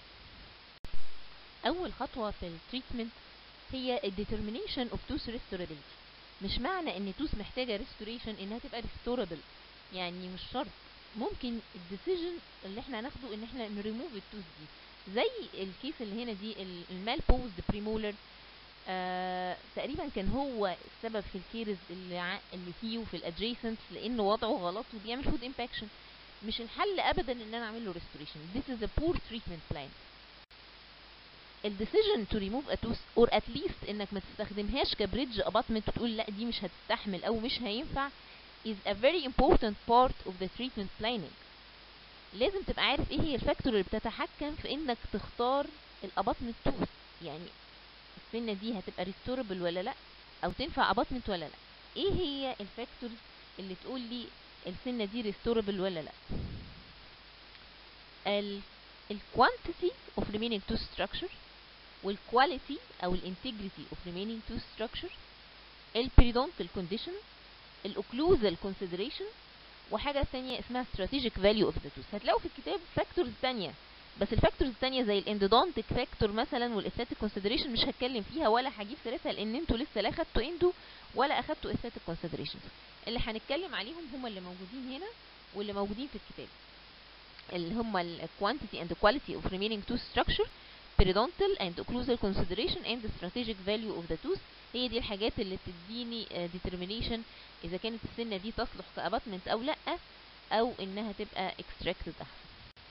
اول خطوه في التريتمنت هي الديترمينيشن اوف توث ريستورابيلتي. مش معنى ان توث محتاجه ريستوريشن انها تبقى ريستورابل، يعني مش شرط. ممكن الديسيجن اللي احنا هناخده ان احنا نريموف التوث دي، زي الكيس اللي هنا دي المال بوزد بريمولر. آه تقريبا كان هو السبب في الكيرز اللي ع... اللي فيه في الادجيسنت، لانه وضعه غلط وبيعمل فود امباكشن. مش الحل ابدا ان انا اعمل له ريستوريشن. This is a poor treatment plan. الديسيجن تو ريموف ا توث اور ات ليست انك ما تستخدمهاش كبريدج اباتمنت وتقول لا دي مش هتستحمل او مش هينفع is a very important part of the treatment planning. لازم تبقى عارف ايه هي الفاكتور اللي بتتحكم في انك تختار الاباتمنت توث. يعني السنه دي هتبقى ريستوربل ولا لا، او تنفع اباتمنت ولا لا. ايه هي الفاكتورز اللي تقول لي السنه دي ريستوربل ولا لا؟ ال الكوانتيتي اوف remaining tooth structure، والكواليتي او الانتجريتي اوف remaining tooth structure، البريدونتال كونديشن، الاوكلوزال كونسيدريشن، وحاجه ثانيه اسمها strategic value of the tooth. هتلاقوا في الكتاب فاكتورز ثانيه، بس الفاكتورز الثانيه زي الاندودونتيك فاكتور مثلا والاستاتيك كونسيدريشن مش هتكلم فيها ولا هجيب سيرتها، لان انتوا لسه لا خدتوا اندو ولا اخدتوا استاتيك كونسيدريشن. اللي هنتكلم عليهم هم اللي موجودين هنا واللي موجودين في الكتاب، اللي هم ال quantity and quality of remaining tooth structure، periodontal and occlusal consideration and the strategic value of the tooth. هي دي الحاجات اللي بتديني determination اذا كانت السنه دي تصلح كاباتمنت او لا، او انها تبقى extracted احسن.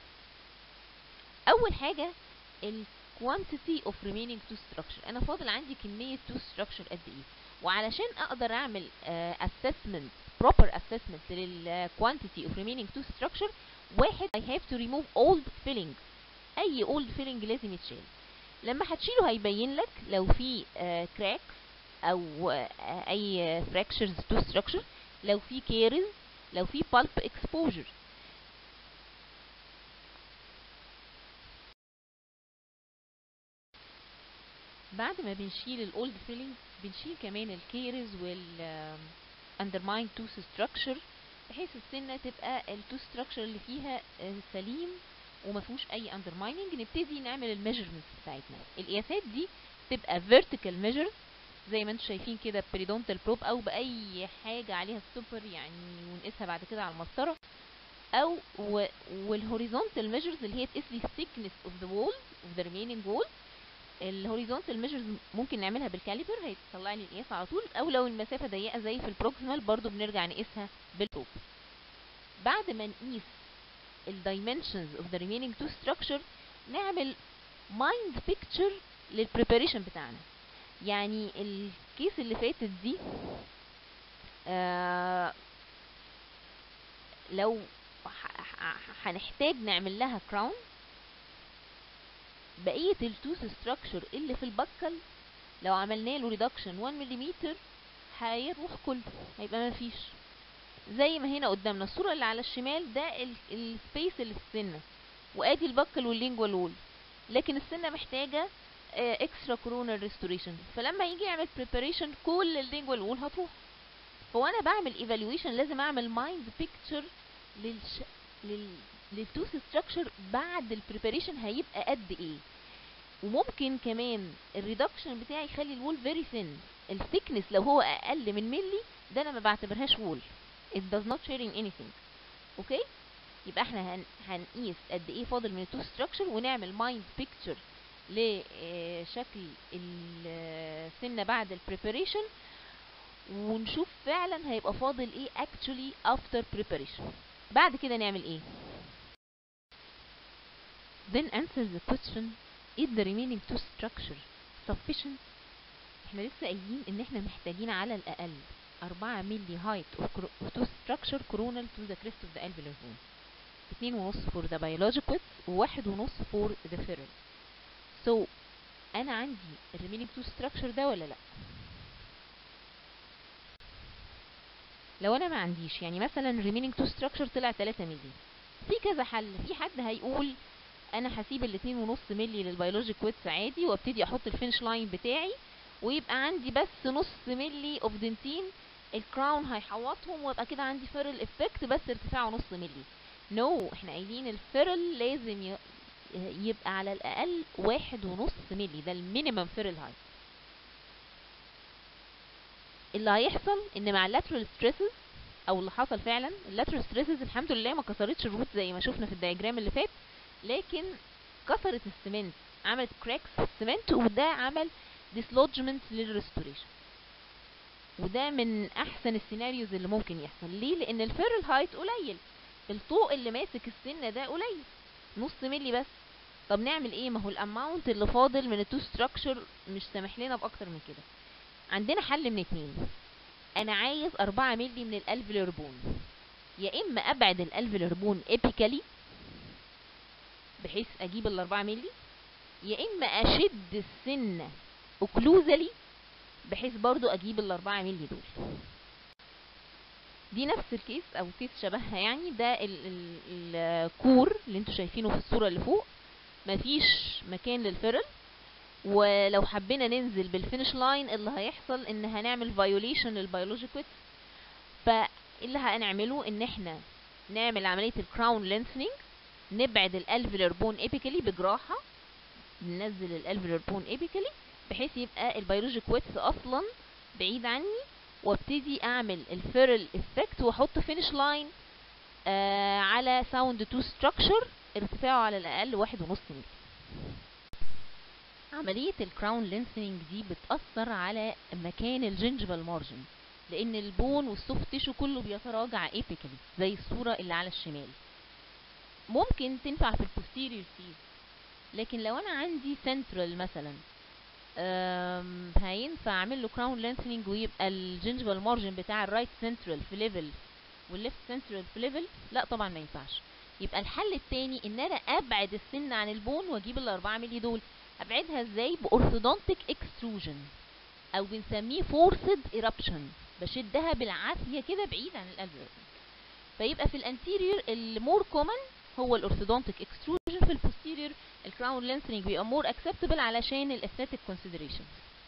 اول حاجه ال quantity of remaining tooth structure. انا فاضل عندي كميه tooth structure قد ايه، وعلشان اقدر اعمل uh, assessment proper assessment لل quantity of remaining tooth structure، واحد I have to remove old filling. اي old filling لازم يتشال. لما هتشيله هيبين لك لو في uh, cracks او uh, اي fractures tooth structure، لو في caries، لو في pulp exposure. بعد ما بنشيل الاولد فيلينج بنشيل كمان الكيرز وال undermined tooth structure، بحيث السنه تبقى التوث structure اللي فيها سليم وما فيهوش اي undermining. نبتدي نعمل الميجرمنتس بتاعتنا. القياسات دي تبقى vertical measures زي ما انتم شايفين كده بريدونتال بروب، او باي حاجه عليها ستوبر يعني ونقيسها بعد كده على المسطره، او والهوريزونتال ميجرز اللي هي تقيس لي thickness of the wall of the remaining wall. الهوريزونتال ميجرز ممكن نعملها بالكاليبر هيطلع لي القياس على طول، او لو المسافه ضيقه زي في البروكسيمال برضو بنرجع نقيسها بالبروب. بعد ما نقيس الدايمنشنز اوف ذا ريمينينج تو ستراكشر نعمل مايند بيكتشر للبريباريشن بتاعنا. يعني الكيس اللي فاتت دي آه لو هنحتاج نعمل لها كراون، بقيه التوث ستراكشر اللي في البكل لو عملنا له ريدكشن واحد ملم هيروح كله، هيبقى مفيش. زي ما هنا قدامنا الصوره اللي على الشمال ده السبيس اللي في السنه، وادي البكل واللينجوال وول، لكن السنه محتاجه اكسترا كورونال ريستوريشن، فلما يجي يعمل بريباريشن كل اللينجوال وول هتروح. فوانا بعمل ايفالويشن لازم اعمل مايند بيكتشر للش... لل للتوث ستراكشر بعد البريباريشن هيبقى قد ايه. وممكن كمان الريدكشن بتاعي يخلي الوول فيري ثين. الثيكنس لو هو اقل من ملي ده انا ما بعتبرهاش وول. it does not sharing anything. اوكي، يبقى احنا هن... هنقيس قد ايه فاضل من التوث ستراكشر ونعمل مايند بيكتشر لشكل السنه بعد البريباريشن، ونشوف فعلا هيبقى فاضل ايه actually after preparation. بعد كده نعمل ايه؟ then answer the question is the remaining tooth structure sufficient. احنا لسه قايلين ان احنا محتاجين على الاقل أربعة مللي height of tooth structure coronal to the crest of the alveolar bone، اتنين ونص for the biologic width وواحد ونص for the ferrule. so انا عندي remaining tooth structure ده ولا لا؟ لو انا ما عنديش، يعني مثلا remaining tooth structure طلع تلاتة مللي، في كذا حل. في حد هيقول انا هسيب الاتنين ونص مللي للبيولوجيك ويتس عادي وابتدي احط الفينش لاين بتاعي، ويبقى عندي بس نص مللي اوف دنتين، الكراون هيحوطهم ويبقى كده عندي فيرل افكت بس ارتفاعه نص مللي. نو no. احنا قايلين الفيرل لازم يبقى على الاقل واحد ونص مللي، ده المينيمم فيرل هايت. اللي هيحصل ان مع اللاترال ستريسز، او اللي حصل فعلا اللاترال ستريسز الحمد لله ما كسرتش الروت زي ما شفنا في الدياجرام اللي فات، لكن كسرت السمنت، عملت كراكس في السمنت، وده عمل ديسلوجمنت للريستوريشن. وده من احسن السيناريوز اللي ممكن يحصل. ليه؟ لان الفيرل هايت قليل، الطوق اللي ماسك السنه ده قليل، نص مللي بس. طب نعمل ايه؟ ما هو الاماونت اللي فاضل من التو ستراكشر مش سامح لنا باكتر من كده. عندنا حل من اتنين. انا عايز أربعة مللي من الالفيولار بون، يا اما ابعد الالفيولار بون ابيكالي بحيث اجيب الأربعة مللي، يا اما اشد السنه اوكلوزالي بحيث برضو اجيب الأربعة مللي دول. دي نفس الكيس او كيس شبهها، يعني ده الكور اللي انتوا شايفينه في الصوره اللي فوق، مفيش مكان للفرل، ولو حبينا ننزل بالفينش لاين اللي هيحصل ان هنعمل فايوليشن للبيولوجيك ويدث. فاللي هنعمله ان احنا نعمل عمليه الكراون لينسنينج، نبعد الالفيولار بون ايبيكالي بجراحه، ننزل الالفيولار بون ايبيكالي بحيث يبقى البيولوجيك ويدث اصلا بعيد عني، وابتدي اعمل الفيرل افكت واحط فينش لاين آه على ساوند تو ستراكشر ارتفاعه على الاقل واحد ونص متر. عملية الكراون لينسنينج دي بتأثر على مكان الجنجبال مارجن، لان البون والسوفت تيشو كله بيتراجع ايبيكالي زي الصورة اللي على الشمال. ممكن تنفع في البوستيريور تيث، لكن لو انا عندي سنترال مثلا هينفع اعمل له كراون لينسنينج ويبقى الجنجبال مارجن بتاع الرايت سنترال في ليفل والليفت سنترال في ليفل؟ لا طبعا ما ينفعش. يبقى الحل التاني ان انا ابعد السن عن البون واجيب الاربعة مللي دول. ابعدها ازاي؟ باورثودونتيك اكستروجن او بنسميه فورسد ايربشن، بشدها بالعافيه كده بعيد عن الالفيولار. فيبقى في الانتيريور المور كومن هو الاورثودونتيك اكستروجن، في البوستيريور الكراون لينسنينج بيبقى مور اكسبتبل علشان الاستاتيك كونسيدريشن.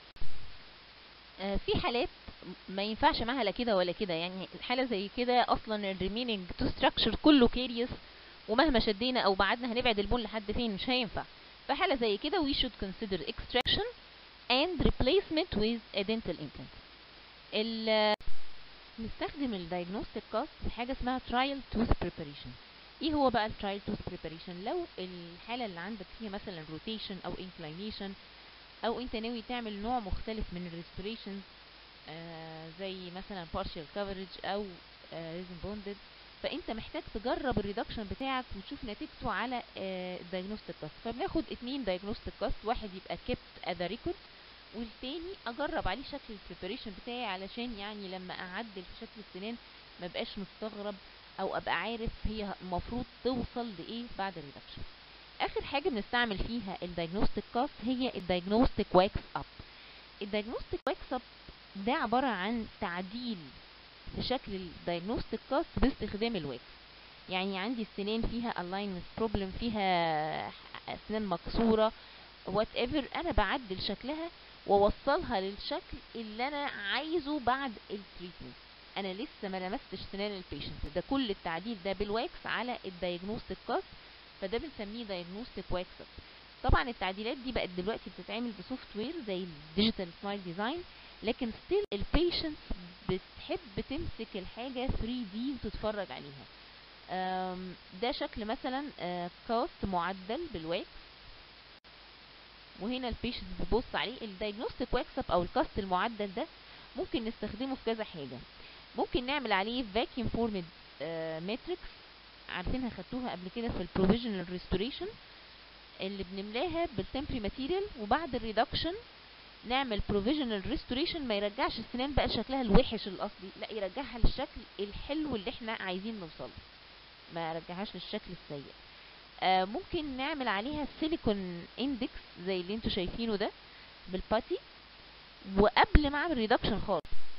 آه في حالات ما ينفعش معاها لا كده ولا كده، يعني الحاله زي كده اصلا الريميننج تو ستراكشر كله كيريوس، ومهما شدينا او بعدنا هنبعد البون لحد فين مش هينفع. فحاله زي كده we should consider extraction and replacement with a dental implant. ال نستخدم الدايجنوستيك كاست في حاجه اسمها ترايل توث بريباريشن. ايه هو بقى الترايل توث بريباريشن؟ لو الحاله اللي عندك فيها مثلا روتيشن او انكلاينيشن، او انت ناوي تعمل نوع مختلف من الريستوريشنز آه زي مثلا partial coverage او ريزن آه بوندد، فانت محتاج تجرب الريدكشن بتاعك وتشوف نتيجته على الدايجنوستيك كاست. فبناخد اتنين دايجنوستيك كاست، واحد يبقى kept as a record، والتاني اجرب عليه شكل البريباريشن بتاعي علشان يعني لما اعدل في شكل السنان ما بقاش مستغرب، او ابقى عارف هي المفروض توصل لايه بعد الريدكشن. اخر حاجه بنستعمل فيها الدايجنوستيك كاست هي الدايجنوستيك واكس اب. الدايجنوستيك واكس اب ده عباره عن تعديل في شكل الدايجنوستيك كاست باستخدام الواكس. يعني عندي السنان فيها alignment problem، فيها اسنان مكسوره وات ايفر، انا بعدل شكلها واوصلها للشكل اللي انا عايزه بعد التريتمنت. انا لسه ما لمستش سنان البيشنت، ده كل التعديل ده بالواكس على الدايجنوستيك كاست، فده بنسميه دايجنوستيك واكس اب. طبعا التعديلات دي بقت دلوقتي بتتعمل بسوفت وير زي الديجيتال سمايل ديزاين، لكن ستيل البيشنت بتحب تمسك الحاجه ثري دي وتتفرج عليها. ده شكل مثلا كاست معدل بالواكس، وهنا البيشنت بيبص عليه. الدايجنوستيك واكس اب او الكاست المعدل ده ممكن نستخدمه في كذا حاجه. ممكن نعمل عليه فاكيوم فورمد ماتريكس، عارفينها خدتوها قبل كده في البروفيجنال ريستوريشن، اللي بنملاها بالتمبري ماتيريال، وبعد الريدكشن نعمل بروفيجنال ريستوريشن ما يرجعش السنان بقى شكلها الوحش الاصلي، لا يرجعها للشكل الحلو اللي احنا عايزين نوصله، ما يرجعهاش للشكل السيء. آه ممكن نعمل عليها سيليكون اندكس زي اللي انتوا شايفينه ده بالباتي، وقبل ما اعمل ريدكشن خالص.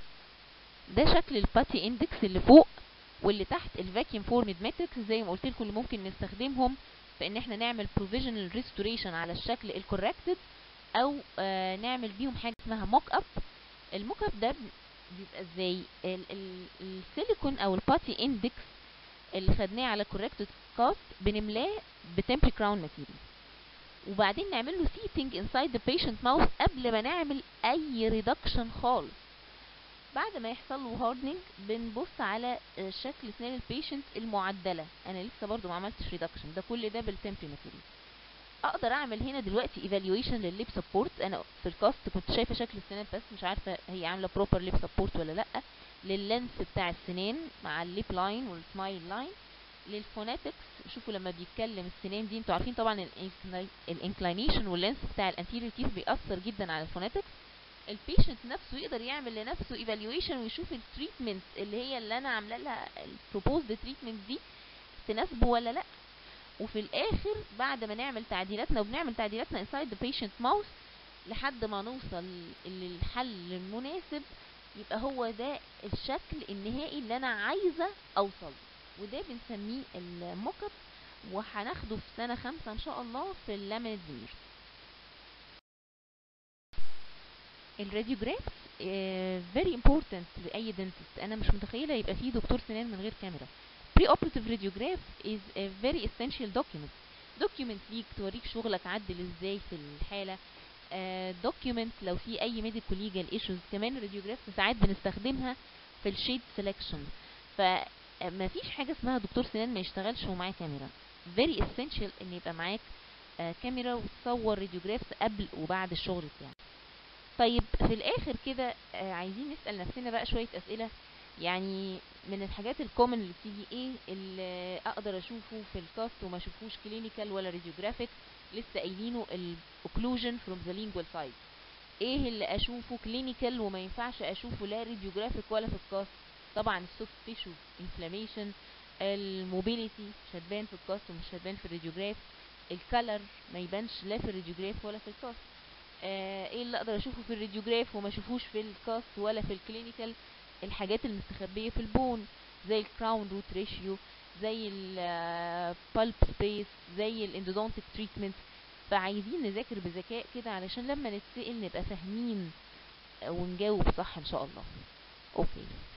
ده شكل الباتي اندكس اللي فوق، واللي تحت الفاكيوم فورمد ماتريكس زي ما قلت لكم، اللي ممكن نستخدمهم في ان احنا نعمل بروفيجنال ريستوريشن على الشكل الكوركتد، او آه نعمل بيهم حاجه اسمها موك اب. الموك اب ده بيبقى ازاي؟ السيليكون او الباتي اندكس اللي خدناه على كوركتد كاست بنملاه بتمبري كراون ماتيريال، وبعدين نعمل له سيتنج انسايد ذا بيشنت ماوث قبل ما نعمل اي ريدكشن خالص. بعد ما يحصل له هاردنينج بنبص على شكل اسنان البيشنت المعدله، انا لسه برضو ما عملتش ريدكشن، ده كل ده بالتمبري ماتيريال. اقدر اعمل هنا دلوقتي ايفالويشن للليب سبورت. انا في الكاست كنت شايفه شكل السنان بس مش عارفه هي عامله بروبر ليب سبورت ولا لا، لللينس بتاع السنان مع الليب لاين والسمايل لاين، للفوناتكس. شوفوا لما بيتكلم السنان دي، انتوا عارفين طبعا الانكلاينيشن واللينس بتاع الانتيريور تيث بيأثر جدا على الفوناتكس. البيشنت نفسه يقدر يعمل لنفسه ايفالويشن ويشوف التريتمنت اللي هي اللي انا عامله لها البروبوزد تريتمنت دي تناسبه ولا لا. وفي الاخر بعد ما نعمل تعديلاتنا، وبنعمل تعديلاتنا انسايد ذا بيشنت ماوث لحد ما نوصل للحل المناسب، يبقى هو ده الشكل النهائي اللي انا عايزه اوصل، وده بنسميه الموك اب، وهناخده في سنه خمسة ان شاء الله في اللامينيت فينيرز. الراديوجرافز فيري امبورتنت لاي دنتست. انا مش متخيله يبقى فيه دكتور سنان من غير كاميرا. بري اوبراتيف راديوجراف از ا فيري اسينشال دوكيومنت. دوكيومنت ليك توريك شغلك عدل ازاي في الحاله. دوكيومنت uh, لو في اي ميديكال ليجال ايشوز. كمان الراديوجراف ساعات بنستخدمها في الشيد سelection. فما فيش حاجه اسمها دكتور سنان ما يشتغلش ومعاه كاميرا. فيري اسينشال ان يبقى معاك uh, كاميرا وتصور راديوجرافز قبل وبعد الشغل بتاعك. طيب في الاخر كده آه عايزين نسأل نفسنا بقى شوية اسئلة. يعني من الحاجات الكومن اللي بتيجي ايه اللي اقدر اشوفه في الكاست وما اشوفوش كلينيكال ولا راديوجرافيك؟ لسه قايلينه الاوكلوجن فروم ذا lingual سايد. ايه اللي اشوفه كلينيكال وما ينفعش اشوفه لا راديوجرافيك ولا في الكاست؟ طبعا السوفت تيشو انفلاميشن، الموبيليتي مش هتبان في الكاست ومش هتبان في الراديوجراف، الكالر ما يبانش لا في الراديوجراف ولا في الكاست. آه ايه اللي اقدر اشوفه في الراديوجراف وما اشوفوش في الكاست ولا في الكلينيكال؟ الحاجات المستخبيه في البون زي الكراون روت ريشيو، زي البالب سبيس، زي الاندودونتيك تريتمنت. فعايزين نذاكر بذكاء كده علشان لما نتسأل نبقى فاهمين ونجاوب صح ان شاء الله. اوكي.